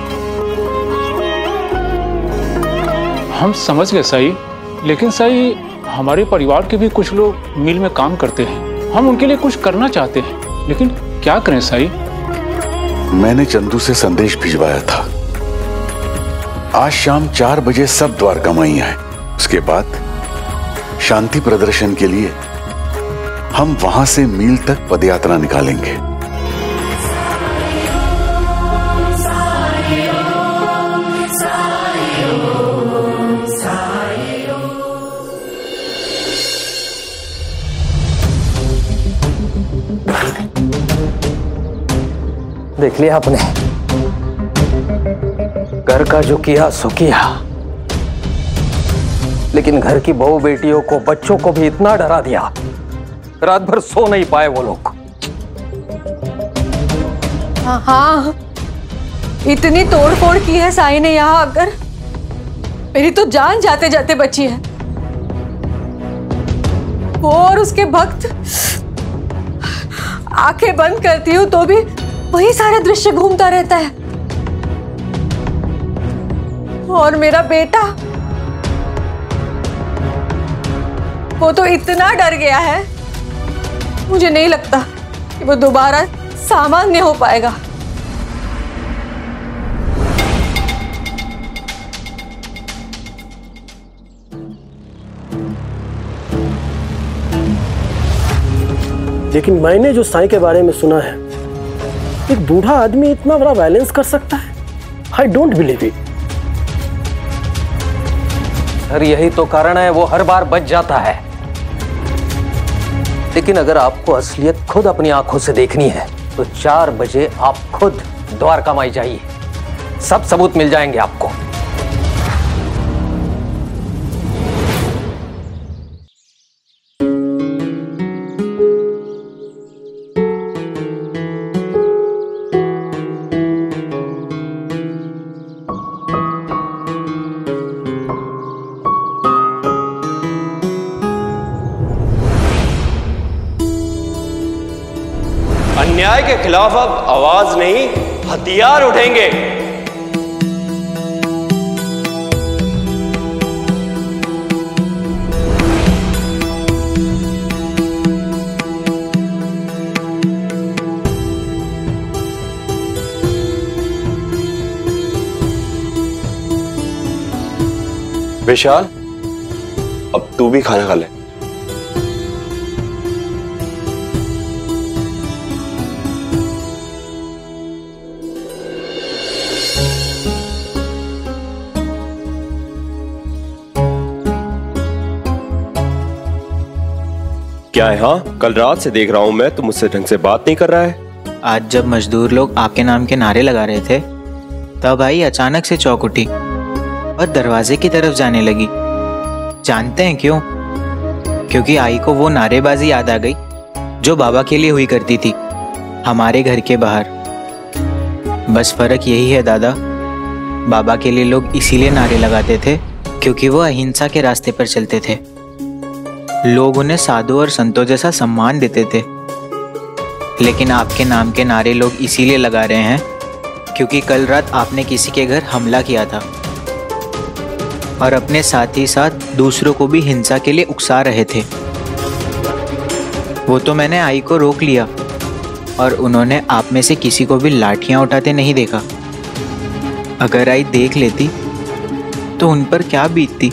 हम समझ गए साई, लेकिन साई हमारे परिवार के भी कुछ लोग मिल में काम करते हैं। हम उनके लिए कुछ करना चाहते हैं, लेकिन क्या करें साई? मैंने चंदू से संदेश भिजवाया था। आज शाम 4 बजे सब द्वारका माई आए। उसके बाद शांति प्रदर्शन के लिए हम वहां से मील तक पदयात्रा निकालेंगे। देख लिया आपने, घर का जो किया सो किया, लेकिन घर की बहू बेटियों को, बच्चों को भी इतना डरा दिया रात भर सो नहीं पाए वो लोग। हाँ, इतनी तोड़फोड़ की है साई ने यहाँ आकर, मेरी तो जान जाते जाते बची है। वो और उसके भक्त, आंखें बंद करती हूँ तो भी वही सारे दृश्य घूमता रहता है। और मेरा बेटा, वो तो इतना डर गया है, मुझे नहीं लगता कि वो दोबारा सामान्य हो पाएगा। लेकिन मैंने जो साई के बारे में सुना है, एक बूढ़ा आदमी इतना बड़ा वायलेंस कर सकता है, I don't believe it. Sir यही तो कारण है वो हर बार बच जाता है। लेकिन अगर आपको असलियत खुद अपनी आंखों से देखनी है तो 4 बजे आप खुद द्वारका माई जाइए, सब सबूत मिल जाएंगे आपको। अन्याय के खिलाफ अब आवाज नहीं, हथियार उठेंगे। विशाल, अब तू भी खाना खा ले। क्या है? हाँ, कल रात से देख रहा हूं मैं, तुम मुझसे ढंग से बात नहीं कर रहा है। आज जब मजदूर लोग आपके नाम के नारे लगा रहे थे, तब आई अचानक से चौक उठी और दरवाजे की तरफ जाने लगी। जानते हैं क्यों? क्योंकि आई को वो नारेबाजी याद आ गई जो बाबा के लिए हुई करती थी हमारे घर के बाहर। बस फर्क यही है दादा, बाबा के लिए लोग इसीलिए नारे लगाते थे क्योंकि वो अहिंसा के रास्ते पर चलते थे। लोग उन्हें साधु और संतों जैसा सम्मान देते थे। लेकिन आपके नाम के नारे लोग इसीलिए लगा रहे हैं क्योंकि कल रात आपने किसी के घर हमला किया था और अपने साथ ही साथ दूसरों को भी हिंसा के लिए उकसा रहे थे। वो तो मैंने आई को रोक लिया और उन्होंने आप में से किसी को भी लाठियां उठाते नहीं देखा। अगर आई देख लेती तो उन पर क्या बीतती?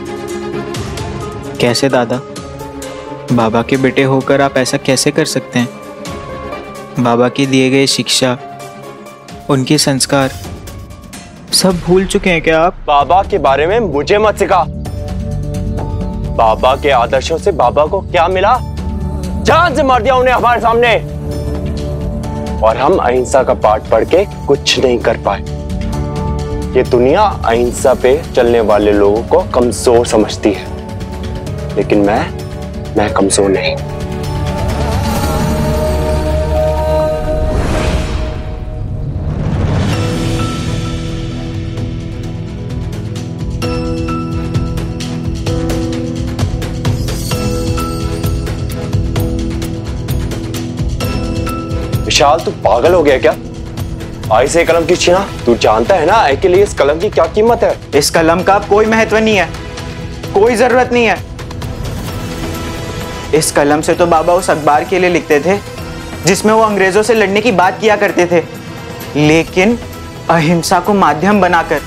कैसे दादा, बाबा के बेटे होकर आप ऐसा कैसे कर सकते हैं? बाबा की दिए गए शिक्षा, उनके संस्कार सब भूल चुके हैं क्या आप? बाबा के बारे में मुझे मत सिखा। बाबा के आदर्शों से बाबा को क्या मिला? जान से मार दिया उन्हें हमारे सामने, और हम अहिंसा का पाठ पढ़ के कुछ नहीं कर पाए। ये दुनिया अहिंसा पे चलने वाले लोगों को कमजोर समझती है, लेकिन मैं कमजोर नहीं। विशाल, तू पागल हो गया क्या? आई से कलम की छीना? तू जानता है ना आई के लिए इस कलम की क्या कीमत है? इस कलम का कोई महत्व नहीं है, कोई जरूरत नहीं है। इस कलम से तो बाबा उस अखबार के लिए लिखते थे जिसमें वो अंग्रेजों से लड़ने की बात किया करते थे, लेकिन अहिंसा को माध्यम बनाकर।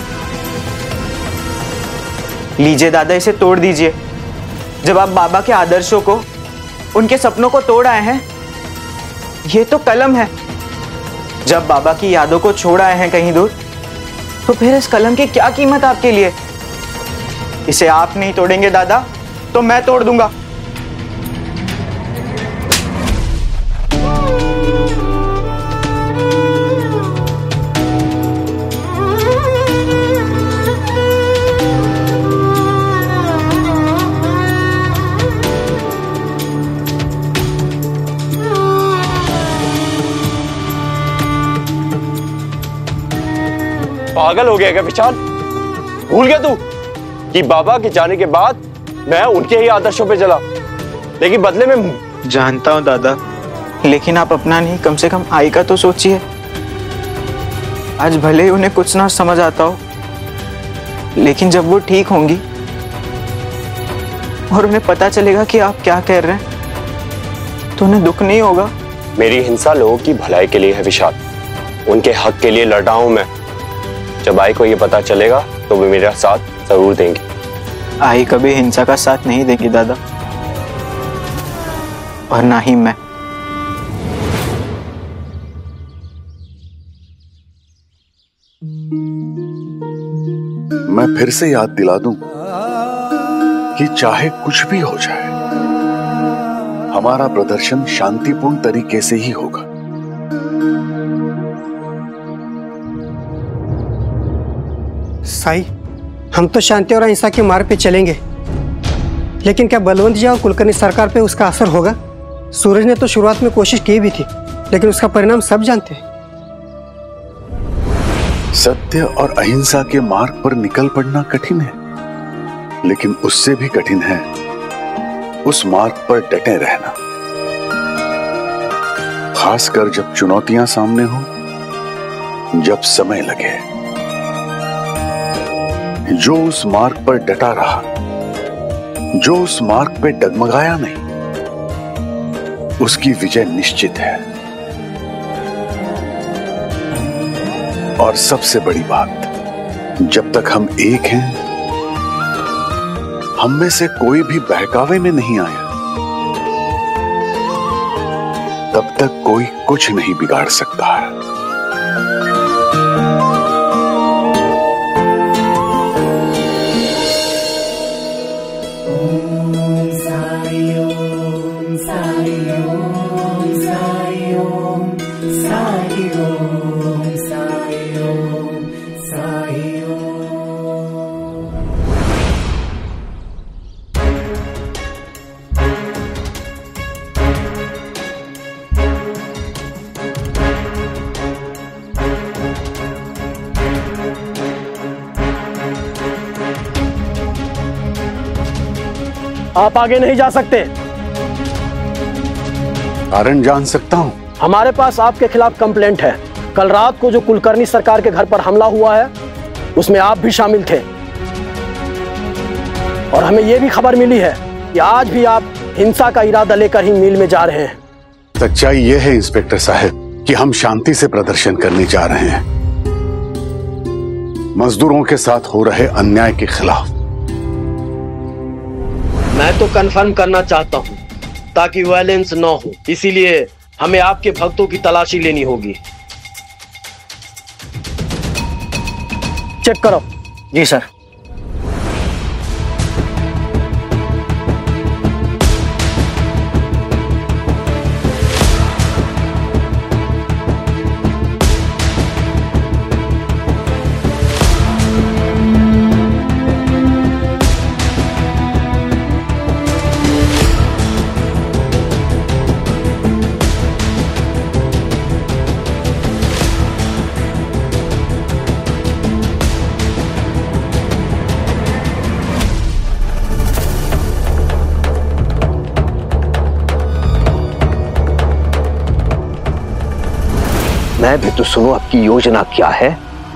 लीजिए दादा, इसे तोड़ दीजिए। जब आप बाबा के आदर्शों को, उनके सपनों को तोड़ आए हैं, ये तो कलम है। जब बाबा की यादों को छोड़ आए हैं कहीं दूर, तो फिर इस कलम की क्या कीमत आपके लिए? इसे आप नहीं तोड़ेंगे दादा तो मैं तोड़ दूंगा। पागल हो गया क्या विशाल? भूल गया तू कि बाबा के जाने के बाद मैं उनके ही आदर्शों पे चला, लेकिन बदले में। जानता हूँ दादा, लेकिन आप अपना नहीं, कम से कम आई का तो सोचिए। आज भले ही उन्हें कुछ ना समझ आता हो, लेकिन जब वो ठीक होंगी और उन्हें पता चलेगा कि आप क्या कह रहे हैं, तो उन्हें दुख नहीं होगा? मेरी हिंसा लोगों की भलाई के लिए है विशाल, उनके हक के लिए लड़ रहा हूं मैं। जब आई को ये पता चलेगा तो वे मेरा साथ जरूर देंगे। आई कभी हिंसा का साथ नहीं देगी दादा, और ना ही मैं। मैं फिर से याद दिला दूं कि चाहे कुछ भी हो जाए, हमारा प्रदर्शन शांतिपूर्ण तरीके से ही होगा। साई, हम तो शांति और अहिंसा के मार्ग पे चलेंगे, लेकिन क्या बलवंत जी और कुलकर्णी सरकार पे उसका असर होगा? सूरज ने तो शुरुआत में कोशिश की भी थी, लेकिन उसका परिणाम सब जानते हैं। सत्य और अहिंसा के मार्ग पर निकल पड़ना कठिन है, लेकिन उससे भी कठिन है उस मार्ग पर डटे रहना, खासकर जब चुनौतियां सामने हो, जब समय लगे। जो उस मार्ग पर डटा रहा, जो उस मार्ग पे डगमगाया नहीं, उसकी विजय निश्चित है। और सबसे बड़ी बात, जब तक हम एक हैं, हम में से कोई भी बहकावे में नहीं आया, तब तक कोई कुछ नहीं बिगाड़ सकता है। आप आगे नहीं जा सकते। कारण जान सकता हूं? हमारे पास आपके खिलाफ कंप्लेंट है। कल रात को जो कुलकर्णी सरकार के घर पर हमला हुआ है, उसमें आप भी शामिल थे, और हमें यह भी खबर मिली है कि आज भी आप हिंसा का इरादा लेकर ही मिल में जा रहे हैं। सच्चाई यह है इंस्पेक्टर साहब कि हम शांति से प्रदर्शन करने जा रहे हैं, मजदूरों के साथ हो रहे अन्याय के खिलाफ। मैं तो कंफर्म करना चाहता हूं ताकि वायलेंस न हो, इसीलिए हमें आपके भक्तों की तलाशी लेनी होगी। चेक करो। जी सर। मैं भी तो सुनूं आपकी योजना क्या है।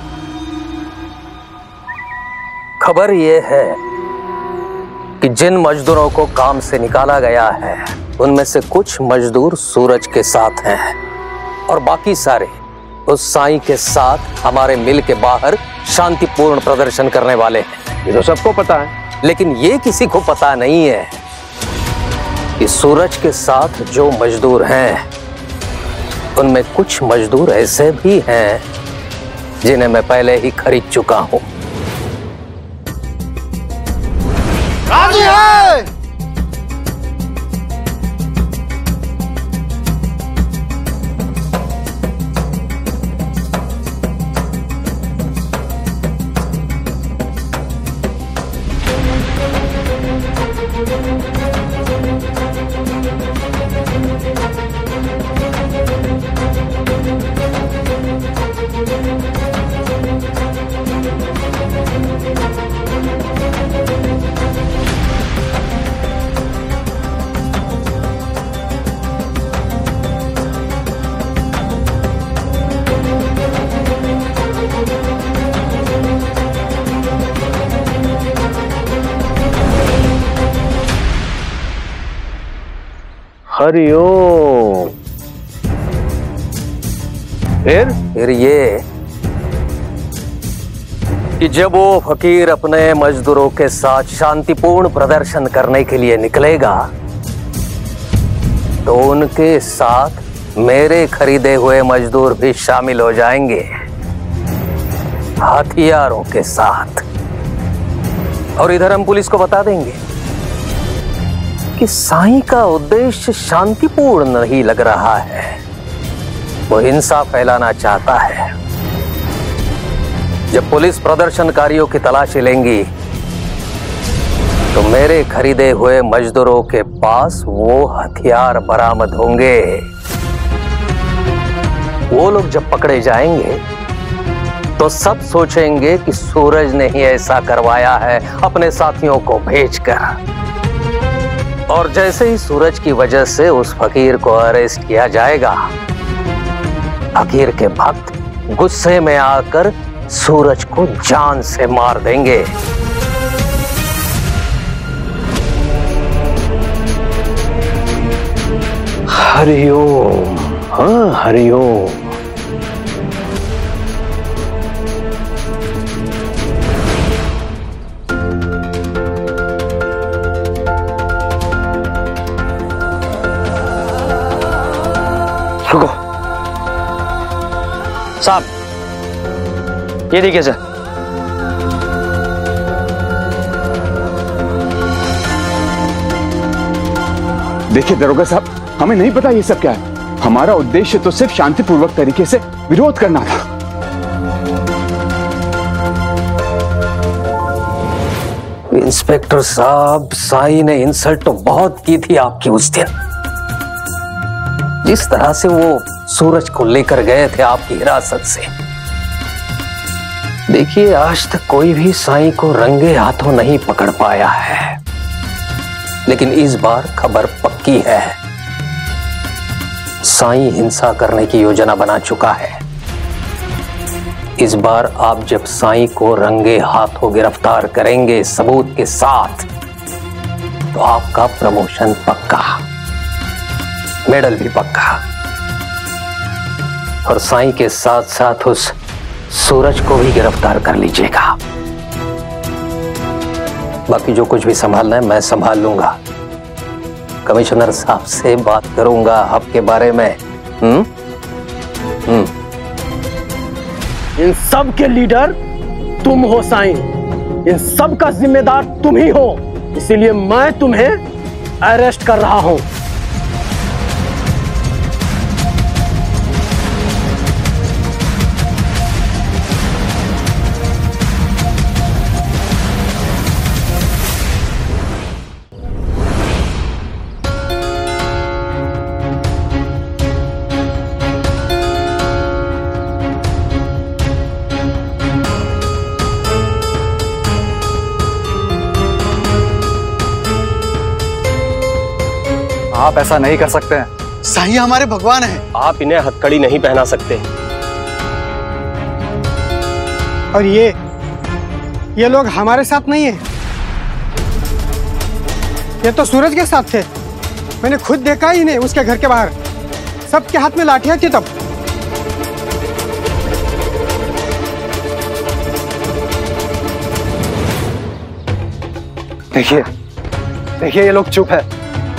खबर यह है कि जिन मजदूरों को काम से निकाला गया है, उनमें से कुछ मजदूर सूरज के साथ हैं और बाकी सारे उस साईं के साथ हमारे मिल के बाहर शांतिपूर्ण प्रदर्शन करने वाले हैं। ये तो सबको पता है, लेकिन ये किसी को पता नहीं है कि सूरज के साथ जो मजदूर हैं, उनमें कुछ मजदूर ऐसे भी हैं जिन्हें मैं पहले ही खरीद चुका हूं। राजी है। हरिओम। फिर ये कि जब वो फकीर अपने मजदूरों के साथ शांतिपूर्ण प्रदर्शन करने के लिए निकलेगा तो उनके साथ मेरे खरीदे हुए मजदूर भी शामिल हो जाएंगे, हथियारों के साथ। और इधर हम पुलिस को बता देंगे कि साईं का उद्देश्य शांतिपूर्ण नहीं लग रहा है, वो हिंसा फैलाना चाहता है। जब पुलिस प्रदर्शनकारियों की तलाशी लेंगी तो मेरे खरीदे हुए मजदूरों के पास वो हथियार बरामद होंगे। वो लोग जब पकड़े जाएंगे तो सब सोचेंगे कि सूरज ने ही ऐसा करवाया है अपने साथियों को भेजकर। और जैसे ही सूरज की वजह से उस फकीर को अरेस्ट किया जाएगा, फकीर के भक्त गुस्से में आकर सूरज को जान से मार देंगे। हरिओम। हाँ, हरिओम। रुको साहब, ये देखिए सर। देखिए दरोगा साहब, हमें नहीं पता ये सब क्या है। हमारा उद्देश्य तो सिर्फ शांतिपूर्वक तरीके से विरोध करना था। इंस्पेक्टर साहब, साई ने इंसल्ट तो बहुत की थी आपकी उस दिन। जिस तरह से वो सूरज को लेकर गए थे आपकी हिरासत से, देखिए आज तक कोई भी साईं को रंगे हाथों नहीं पकड़ पाया है। लेकिन इस बार खबर पक्की है, साईं हिंसा करने की योजना बना चुका है। इस बार आप जब साईं को रंगे हाथों गिरफ्तार करेंगे सबूत के साथ, तो आपका प्रमोशन पक्का, मेडल भी पक्का। और साईं के साथ साथ उस सूरज को भी गिरफ्तार कर लीजिएगा। बाकी जो कुछ भी संभालना है मैं संभाल लूंगा। कमिश्नर साहब से बात करूंगा आपके बारे में। इन सब के लीडर तुम हो साईं, इन सब का जिम्मेदार तुम ही हो, इसीलिए मैं तुम्हें अरेस्ट कर रहा हूं। आप ऐसा नहीं कर सकते हैं। साईं हमारे भगवान हैं। आप इन्हें हथकड़ी नहीं पहना सकते। और ये लोग हमारे साथ नहीं है, ये तो सूरज के साथ थे। मैंने खुद देखा ही नहीं उसके घर के बाहर, सबके हाथ में लाठियां थी तब। देखिए ये लोग चुप है।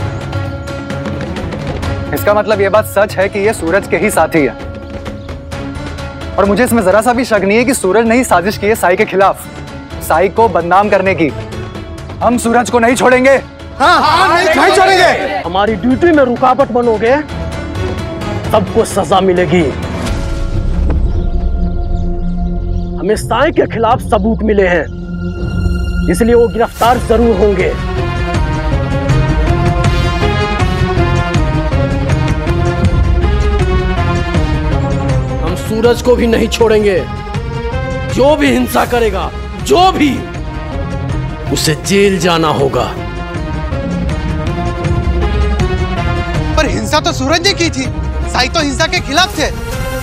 इसका मतलब ये बात सच है कि ये सूरज के ही साथी है। और मुझे इसमें जरा सा भी शक नहीं है कि सूरज ने ही साजिश की है साई के खिलाफ, साई को बदनाम करने की। हम सूरज को नहीं छोड़ेंगे। हाँ, नहीं छोड़ेंगे। हमारी ड्यूटी में रुकावट बनोगे, सबको सजा मिलेगी। हमें साई के खिलाफ सबूत मिले हैं, इसलिए वो गिरफ्तार जरूर होंगे। सूरज को भी नहीं छोड़ेंगे। जो भी हिंसा करेगा, जो भी, उसे जेल जाना होगा। पर हिंसा तो सूरज ने की थी, साई तो हिंसा के खिलाफ थे।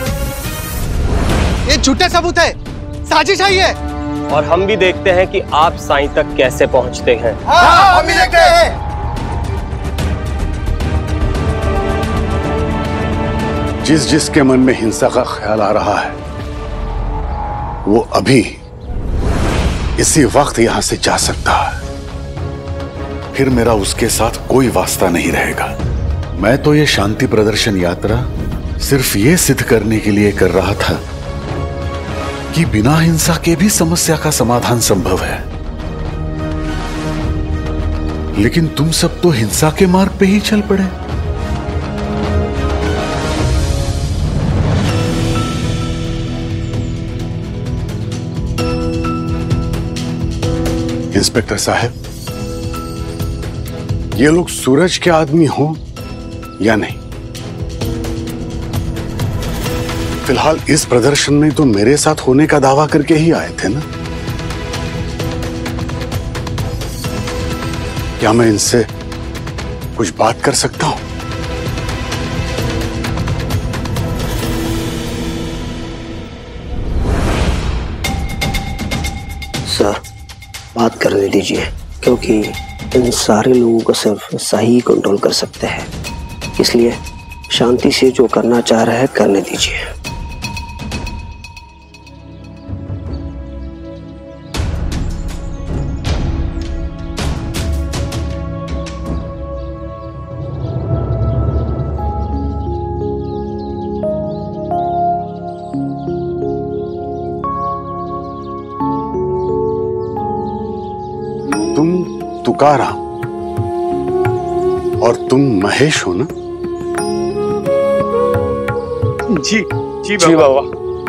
ये झूठे सबूत है, साजिश है ये। और हम भी देखते हैं कि आप साईं तक कैसे पहुंचते हैं। हाँ, हम भी देखते हैं। जिस जिसके मन में हिंसा का ख्याल आ रहा है वो अभी इसी वक्त यहां से जा सकता है। फिर मेरा उसके साथ कोई वास्ता नहीं रहेगा। मैं तो ये शांति प्रदर्शन यात्रा सिर्फ ये सिद्ध करने के लिए कर रहा था कि बिना हिंसा के भी समस्या का समाधान संभव है। लेकिन तुम सब तो हिंसा के मार्ग पे ही चल पड़े। इंस्पेक्टर साहब, ये लोग सूरज के आदमी हों या नहीं, फिलहाल इस प्रदर्शन में तो मेरे साथ होने का दावा करके ही आए थे ना। क्या मैं इनसे कुछ बात कर सकता हूं? सर, बात करने दीजिए, क्योंकि इन सारे लोगों को सिर्फ साई कंट्रोल कर सकते हैं। इसलिए शांति से जो करना चाह रहा है करने दीजिए। तुम तुकाराम और तुम महेश हो ना? जी जी बाबा।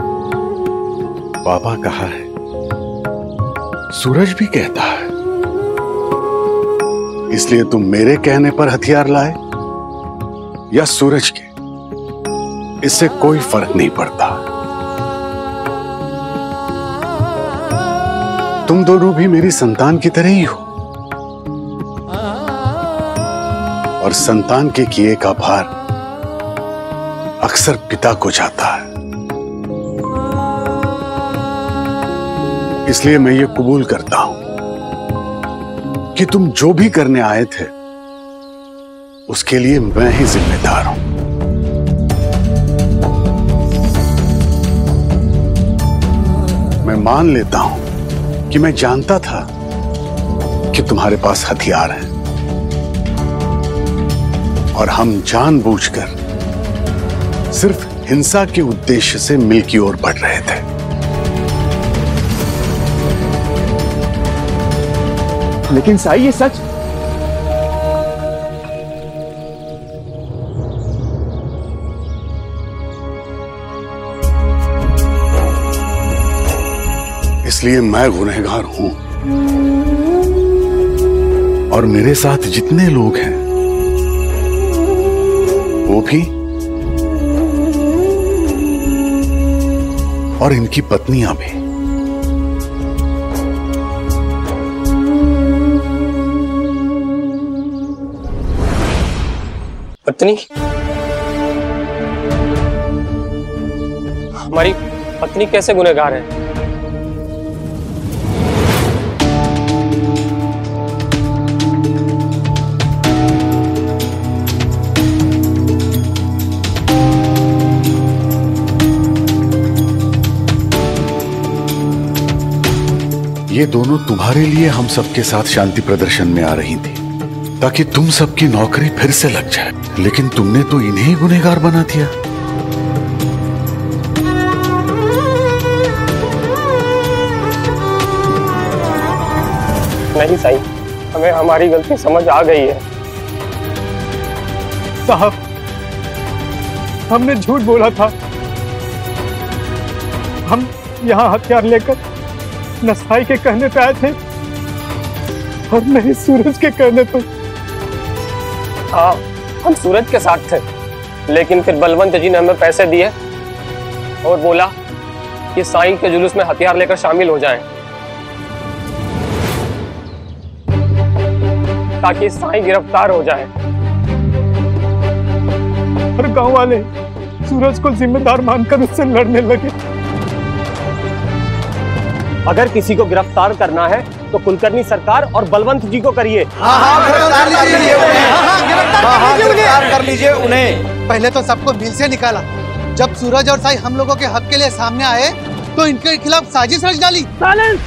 बाबा कहा है, सूरज भी कहता है। इसलिए तुम मेरे कहने पर हथियार लाए या सूरज के, इससे कोई फर्क नहीं पड़ता। तुम दोनों भी मेरी संतान की तरह ही हो, और संतान के किए का भार अक्सर पिता को जाता है। इसलिए मैं ये कबूल करता हूं कि तुम जो भी करने आए थे उसके लिए मैं ही जिम्मेदार हूं। मैं मान लेता हूं कि मैं जानता था कि तुम्हारे पास हथियार हैं और हम जानबूझकर सिर्फ हिंसा के उद्देश्य से मिल की ओर बढ़ रहे थे। लेकिन साई, ये सच। इसलिए मैं गुनहगार हूं, और मेरे साथ जितने लोग हैं वो भी, और इनकी पत्नियां भी। पत्नी? हमारी पत्नी कैसे गुनहगार है? ये दोनों तुम्हारे लिए हम सबके साथ शांति प्रदर्शन में आ रही थी ताकि तुम सबकी नौकरी फिर से लग जाए, लेकिन तुमने तो इन्हें ही गुनहगार बना दिया। नहीं साई, हमें हमारी गलती समझ आ गई है। साहब, हमने झूठ बोला था। हम यहाँ हथियार लेकर न साई के कहने पे आए थे और न ही सूरज के कहने पे। हाँ, हम सूरज के साथ थे, लेकिन फिर बलवंत जी ने हमें पैसे दिए और बोला कि साई के जुलूस में हथियार लेकर शामिल हो जाएं, ताकि साई गिरफ्तार हो जाए। और गांव वाले सूरज को जिम्मेदार मानकर उससे लड़ने लगे। अगर किसी को गिरफ्तार करना है तो कुलकर्णी सरकार और बलवंत जी को करिए। गिरफ्तार कर लीजिए उन्हें। पहले तो सबको मिल से निकाला, जब सूरज और साई हम लोगों के हक के लिए सामने आए तो इनके खिलाफ साजिश रच डाली। साइलेंस!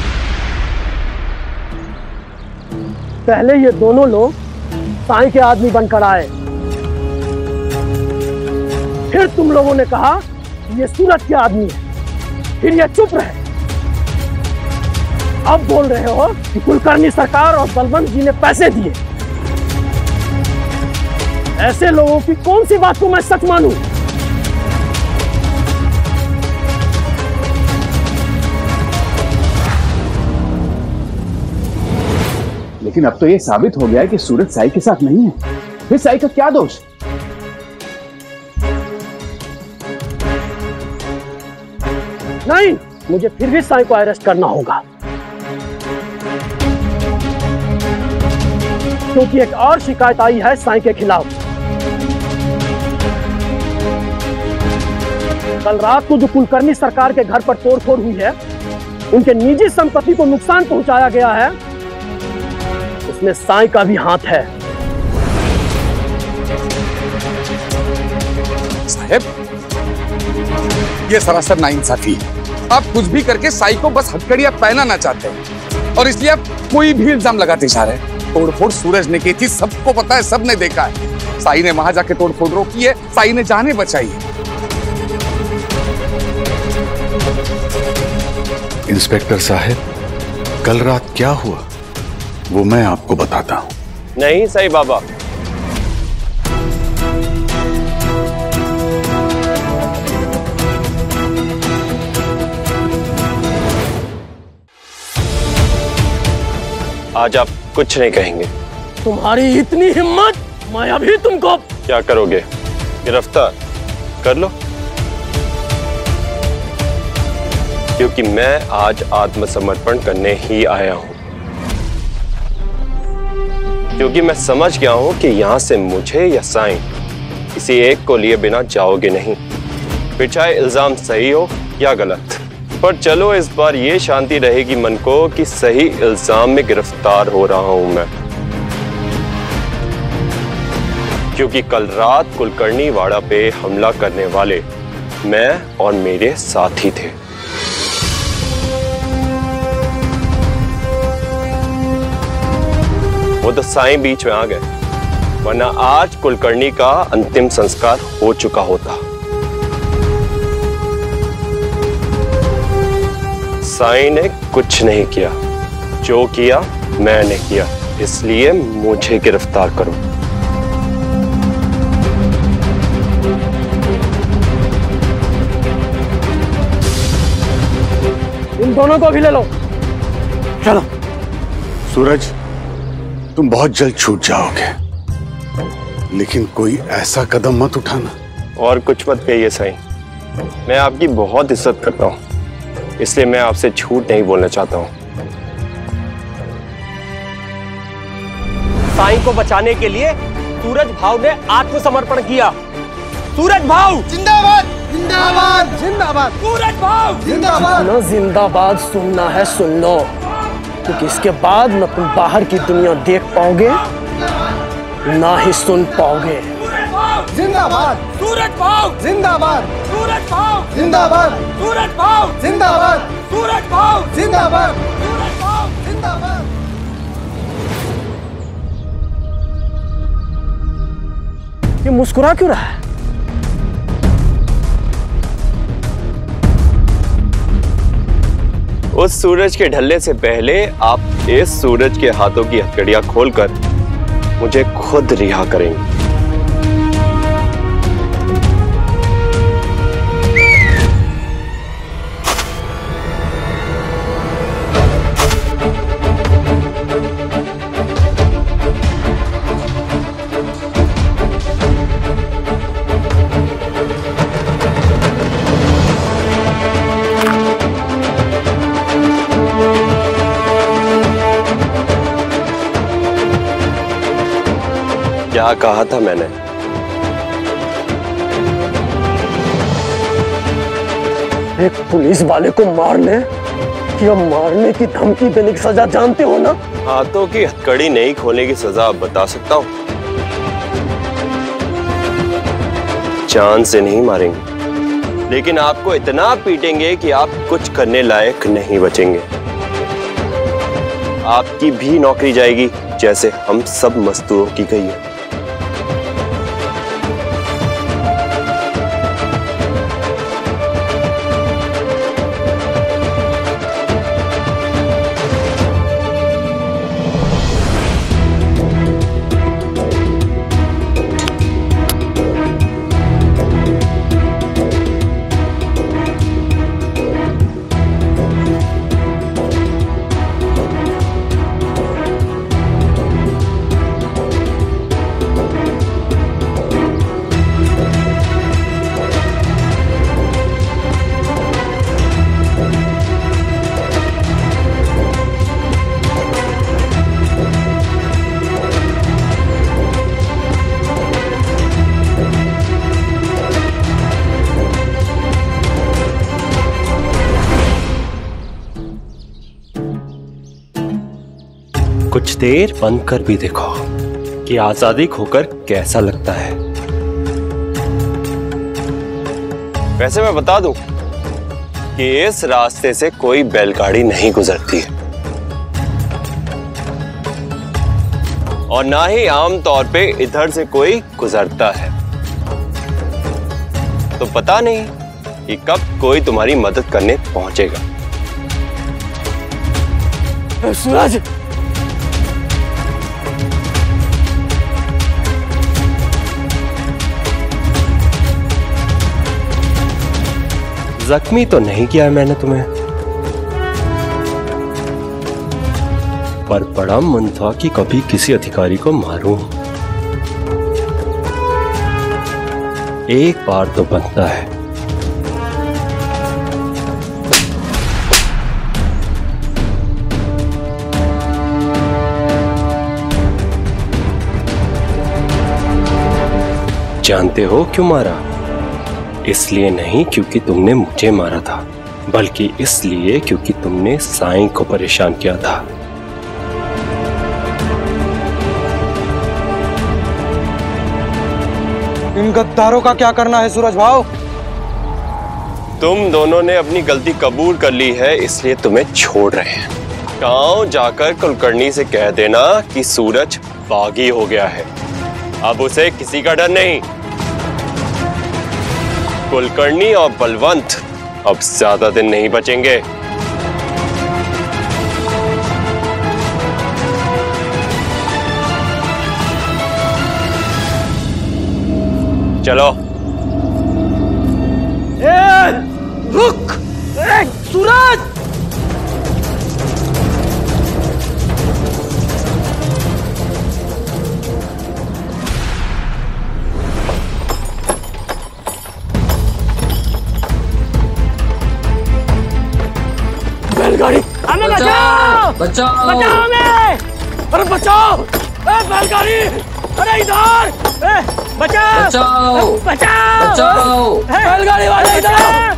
पहले ये दोनों लोग साई के आदमी बनकर आए, फिर तुम लोगों ने कहा ये सूरज के आदमी है, फिर ये चुप रहे। अब बोल रहे हो कि कुलकर्णी सरकार और बलवंत जी ने पैसे दिए। ऐसे लोगों की कौन सी बात को मैं सच मानूं? लेकिन अब तो ये साबित हो गया है कि सूरज साई के साथ नहीं है, फिर साई का क्या दोष? नहीं, मुझे फिर भी साई को अरेस्ट करना होगा, क्योंकि एक और शिकायत आई है साई के खिलाफ। कल रात को जो कुलकर्णी सरकार के घर पर तोड़फोड़ हुई है, उनके निजी संपत्ति को नुकसान पहुंचाया गया है, उसमें साई का भी हाथ है। साहब, ये सरासर नाइंसाफी है। आप कुछ भी करके साई को बस हथकड़ियां पहनाना चाहते हैं और इसलिए आप कोई भी इल्जाम लगाते जा रहे हैं। तोड़फोड़ सूरज ने की थी, सबको पता है, सबने देखा है। साई ने वहां जाके तोड़फोड़ रोकी है, साई ने जाने बचाई है। इंस्पेक्टर साहब, कल रात क्या हुआ वो मैं आपको बताता हूं। नहीं साई बाबा, आज आप कुछ नहीं कहेंगे। तुम्हारी इतनी हिम्मत, मैं अभी तुमको। क्या करोगे? गिरफ्तार कर लो, क्योंकि मैं आज आत्मसमर्पण करने ही आया हूं, क्योंकि मैं समझ गया हूं कि यहां से मुझे या साई किसी एक को लिए बिना जाओगे नहीं, फिर चाहे इल्जाम सही हो या गलत। पर चलो, इस बार ये शांति रहेगी मन को कि सही इल्जाम में गिरफ्तार हो रहा हूं मैं, क्योंकि कल रात कुलकर्णी वाड़ा पे हमला करने वाले मैं और मेरे साथी थे। वो तो साईं बीच में आ गए, वरना आज कुलकर्णी का अंतिम संस्कार हो चुका होता। साईं ने कुछ नहीं किया, जो किया मैंने किया, इसलिए मुझे गिरफ्तार करो। इन दोनों को भी ले लो। चलो। सूरज, तुम बहुत जल्द छूट जाओगे, लेकिन कोई ऐसा कदम मत उठाना। और कुछ मत कहिए साईं, मैं आपकी बहुत इज्जत करता हूं, इसलिए मैं आपसे झूठ नहीं बोलना चाहता हूं। साईं को बचाने के लिए सूरज भाव ने आत्मसमर्पण किया। सूरज भाव जिंदाबाद, जिंदाबाद, जिंदाबाद। सूरज भाव जिंदाबाद। ना जिंदाबाद सुनना है सुन लो, क्योंकि इसके बाद न तुम बाहर की दुनिया देख पाओगे, ना ही सुन पाओगे। जिंदाबाद सूरज भाव, जिंदाबाद सूरज भाव, जिंदाबाद सूरज भाव, जिंदाबाद सूरज भाव, जिंदाबाद सूरज भाव, जिंदाबाद। ये मुस्कुरा क्यों रहा है? उस सूरज के ढलने से पहले आप इस सूरज के हाथों की हथकड़ियां खोलकर मुझे खुद रिहा करेंगे। क्या कहा था मैंने? एक पुलिस वाले को मारने या मारने की धमकी देने की सजा जानते हो ना? हाथों की हथकड़ी नहीं खोलने की सजा बता सकता हूं। जान से नहीं मारेंगे, लेकिन आपको इतना पीटेंगे कि आप कुछ करने लायक नहीं बचेंगे। आपकी भी नौकरी जाएगी जैसे हम सब मजदूरों की गई है। कुछ देर बंद कर भी देखो कि आजादी खोकर कैसा लगता है। वैसे मैं बता दूं कि इस रास्ते से कोई बैलगाड़ी नहीं गुजरती है और ना ही आम तौर पे इधर से कोई गुजरता है। तो पता नहीं कि कब कोई तुम्हारी मदद करने पहुंचेगा। सूरज, जख्मी तो नहीं किया है मैंने तुम्हें, पर बड़ा मन था कि कभी किसी अधिकारी को मारूं। एक बार तो बनता है। जानते हो क्यों मारा? इसलिए नहीं क्योंकि तुमने मुझे मारा था, बल्कि इसलिए क्योंकि तुमने साईं को परेशान किया था। इन गद्दारों का क्या करना है सूरज भाव? तुम दोनों ने अपनी गलती कबूल कर ली है, इसलिए तुम्हें छोड़ रहे हैं। गांव जाकर कुलकर्णी से कह देना कि सूरज बागी हो गया है, अब उसे किसी का डर नहीं। कुलकर्णी और बलवंत अब ज्यादा दिन नहीं बचेंगे। चलो। रुक! सूरज! बैलगाड़ी! हमें बचाओ! बचाओ! बचाओ हमें! अरे बचाओ! बैलगाड़ी! अरे इधर! बचाओ! बचाओ! बचाओ! बचाओ! बैलगाड़ी वाले इधर!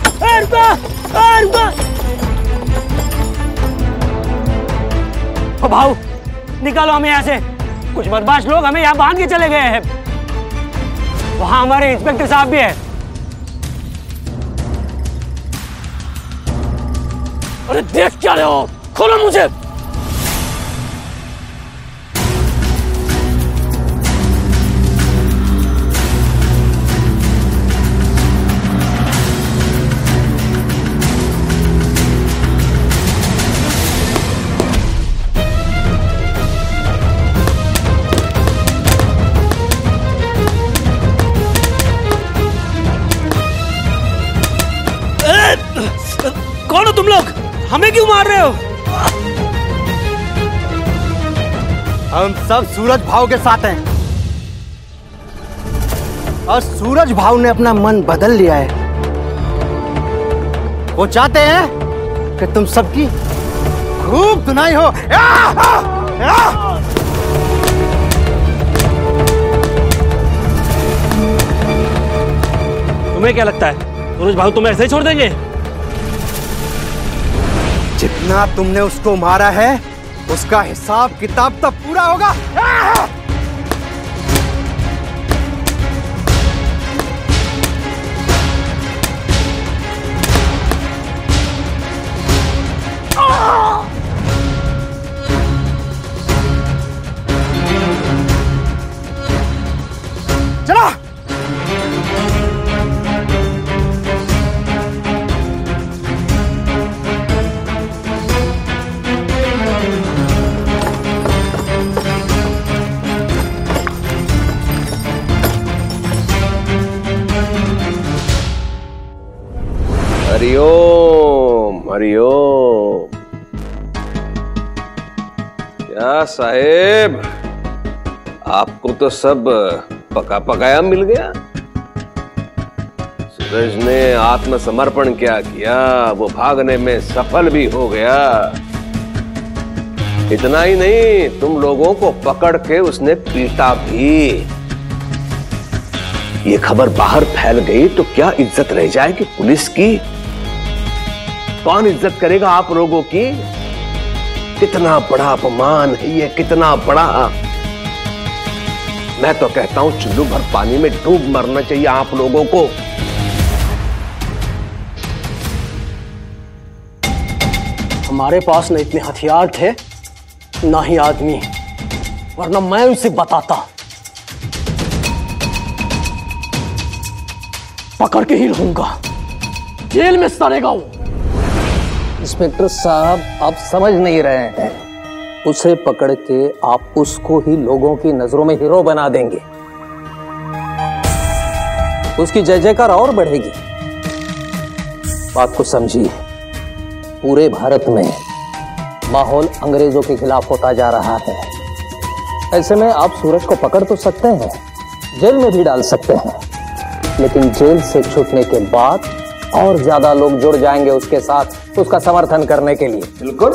रुको! भाऊ, निकालो हमें यहाँ से। कुछ बदमाश लोग हमें यहाँ बांध के चले गए हैं। वहाँ हमारे इंस्पेक्टर साहब भी है। अरे देख क्या रहे हो? खोलो मुझे। कौन हो तुम लोग? हमें क्यों मार रहे हो? हम सब सूरज भाव के साथ हैं और सूरज भाव ने अपना मन बदल लिया है। वो चाहते हैं कि तुम सबकी खूब धुनाई हो। तुम्हें क्या लगता है सूरज भाव तुम्हें ऐसे ही छोड़ देंगे? जितना तुमने उसको मारा है उसका हिसाब किताब तब पूरा होगा। चला। हरिओम हरिओम। क्या साहेब, आपको तो सब पका पकाया मिल गया। सूरज ने आत्मसमर्पण क्या किया, वो भागने में सफल भी हो गया। इतना ही नहीं, तुम लोगों को पकड़ के उसने पीटा भी। ये खबर बाहर फैल गई तो क्या इज्जत रह जाएगी पुलिस की? कौन इज्जत करेगा आप लोगों की? कितना बड़ा अपमान है ये, कितना बड़ा। मैं तो कहता हूं चुल्लू भर पानी में डूब मरना चाहिए आप लोगों को। हमारे पास न इतने हथियार थे, ना ही आदमी, वरना मैं उसे बताता। पकड़ के ही रहूंगा, जेल में सड़ेगा वो। इंस्पेक्टर साहब, आप समझ नहीं रहे हैं। उसे पकड़ के आप उसको ही लोगों की नजरों में हीरो बना देंगे। उसकी जय जयकार और बढ़ेगी। बात को समझिए, पूरे भारत में माहौल अंग्रेजों के खिलाफ होता जा रहा है। ऐसे में आप सूरज को पकड़ तो सकते हैं, जेल में भी डाल सकते हैं, लेकिन जेल से छूटने के बाद और ज्यादा लोग जुड़ जाएंगे उसके साथ, उसका समर्थन करने के लिए। बिल्कुल।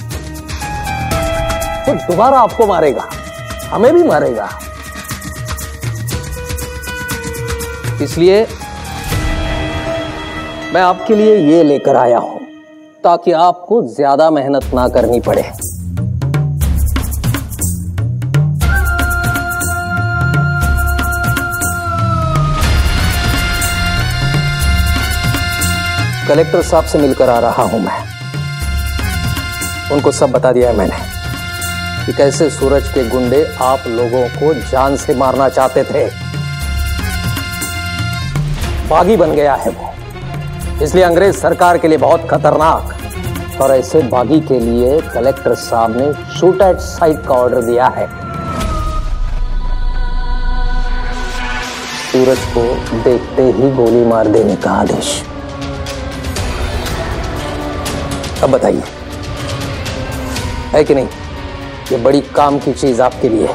वो दोबारा आपको मारेगा, हमें भी मारेगा। इसलिए मैं आपके लिए ये लेकर आया हूं, ताकि आपको ज्यादा मेहनत ना करनी पड़े। कलेक्टर साहब से मिलकर आ रहा हूं मैं। उनको सब बता दिया है मैंने कि कैसे सूरज के गुंडे आप लोगों को जान से मारना चाहते थे। बागी बन गया है वो, इसलिए अंग्रेज सरकार के लिए बहुत खतरनाक। और ऐसे बागी के लिए कलेक्टर साहब ने शूट एट साइट का ऑर्डर दिया है। सूरज को देखते ही गोली मार देने का आदेश। अब बताइए, है कि नहीं ये बड़ी काम की चीज आपके लिए?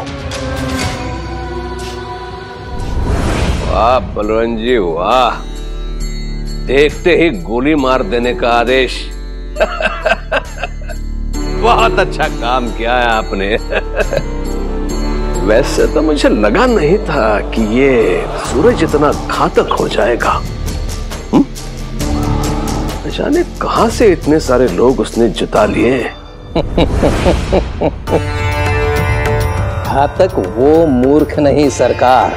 वाह बलवंत जी वाह, देखते ही गोली मार देने का आदेश। बहुत अच्छा काम किया है आपने। वैसे तो मुझे लगा नहीं था कि ये सूरज इतना घातक हो जाएगा। जाने कहां से इतने सारे लोग उसने जुटा लिए। घातक वो मूर्ख नहीं सरकार,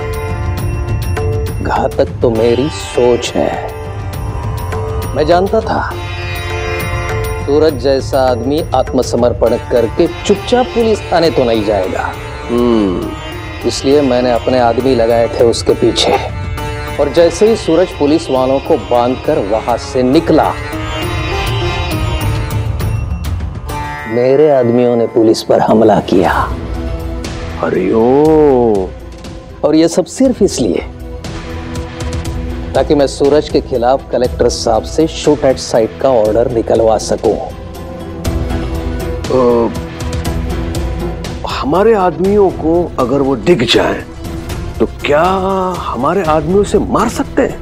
घातक तो मेरी सोच है। मैं जानता था सूरज जैसा आदमी आत्मसमर्पण करके चुपचाप पुलिस थाने तो नहीं जाएगा। इसलिए मैंने अपने आदमी लगाए थे उसके पीछे। और जैसे ही सूरज पुलिस वालों को बांधकर वहां से निकला, मेरे आदमियों ने पुलिस पर हमला किया। और ये सब सिर्फ इसलिए ताकि मैं सूरज के खिलाफ कलेक्टर साहब से शूट एट साइट का ऑर्डर निकलवा सकूं। हमारे आदमियों को अगर वो दिख जाए तो क्या हमारे आदमियों से मार सकते हैं?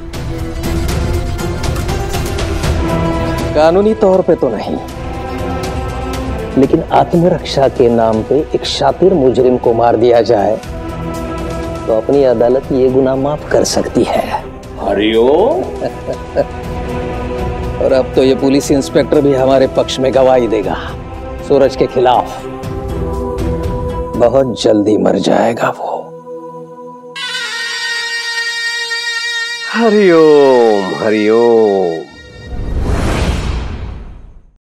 कानूनी तौर पे तो नहीं, लेकिन आत्मरक्षा के नाम पे एक शातिर मुजरिम को मार दिया जाए तो अपनी अदालत ये गुनाह माफ कर सकती है। हरिओम। और अब तो ये पुलिस इंस्पेक्टर भी हमारे पक्ष में गवाही देगा सूरज के खिलाफ। बहुत जल्दी मर जाएगा वो। हरिओम हरिओम।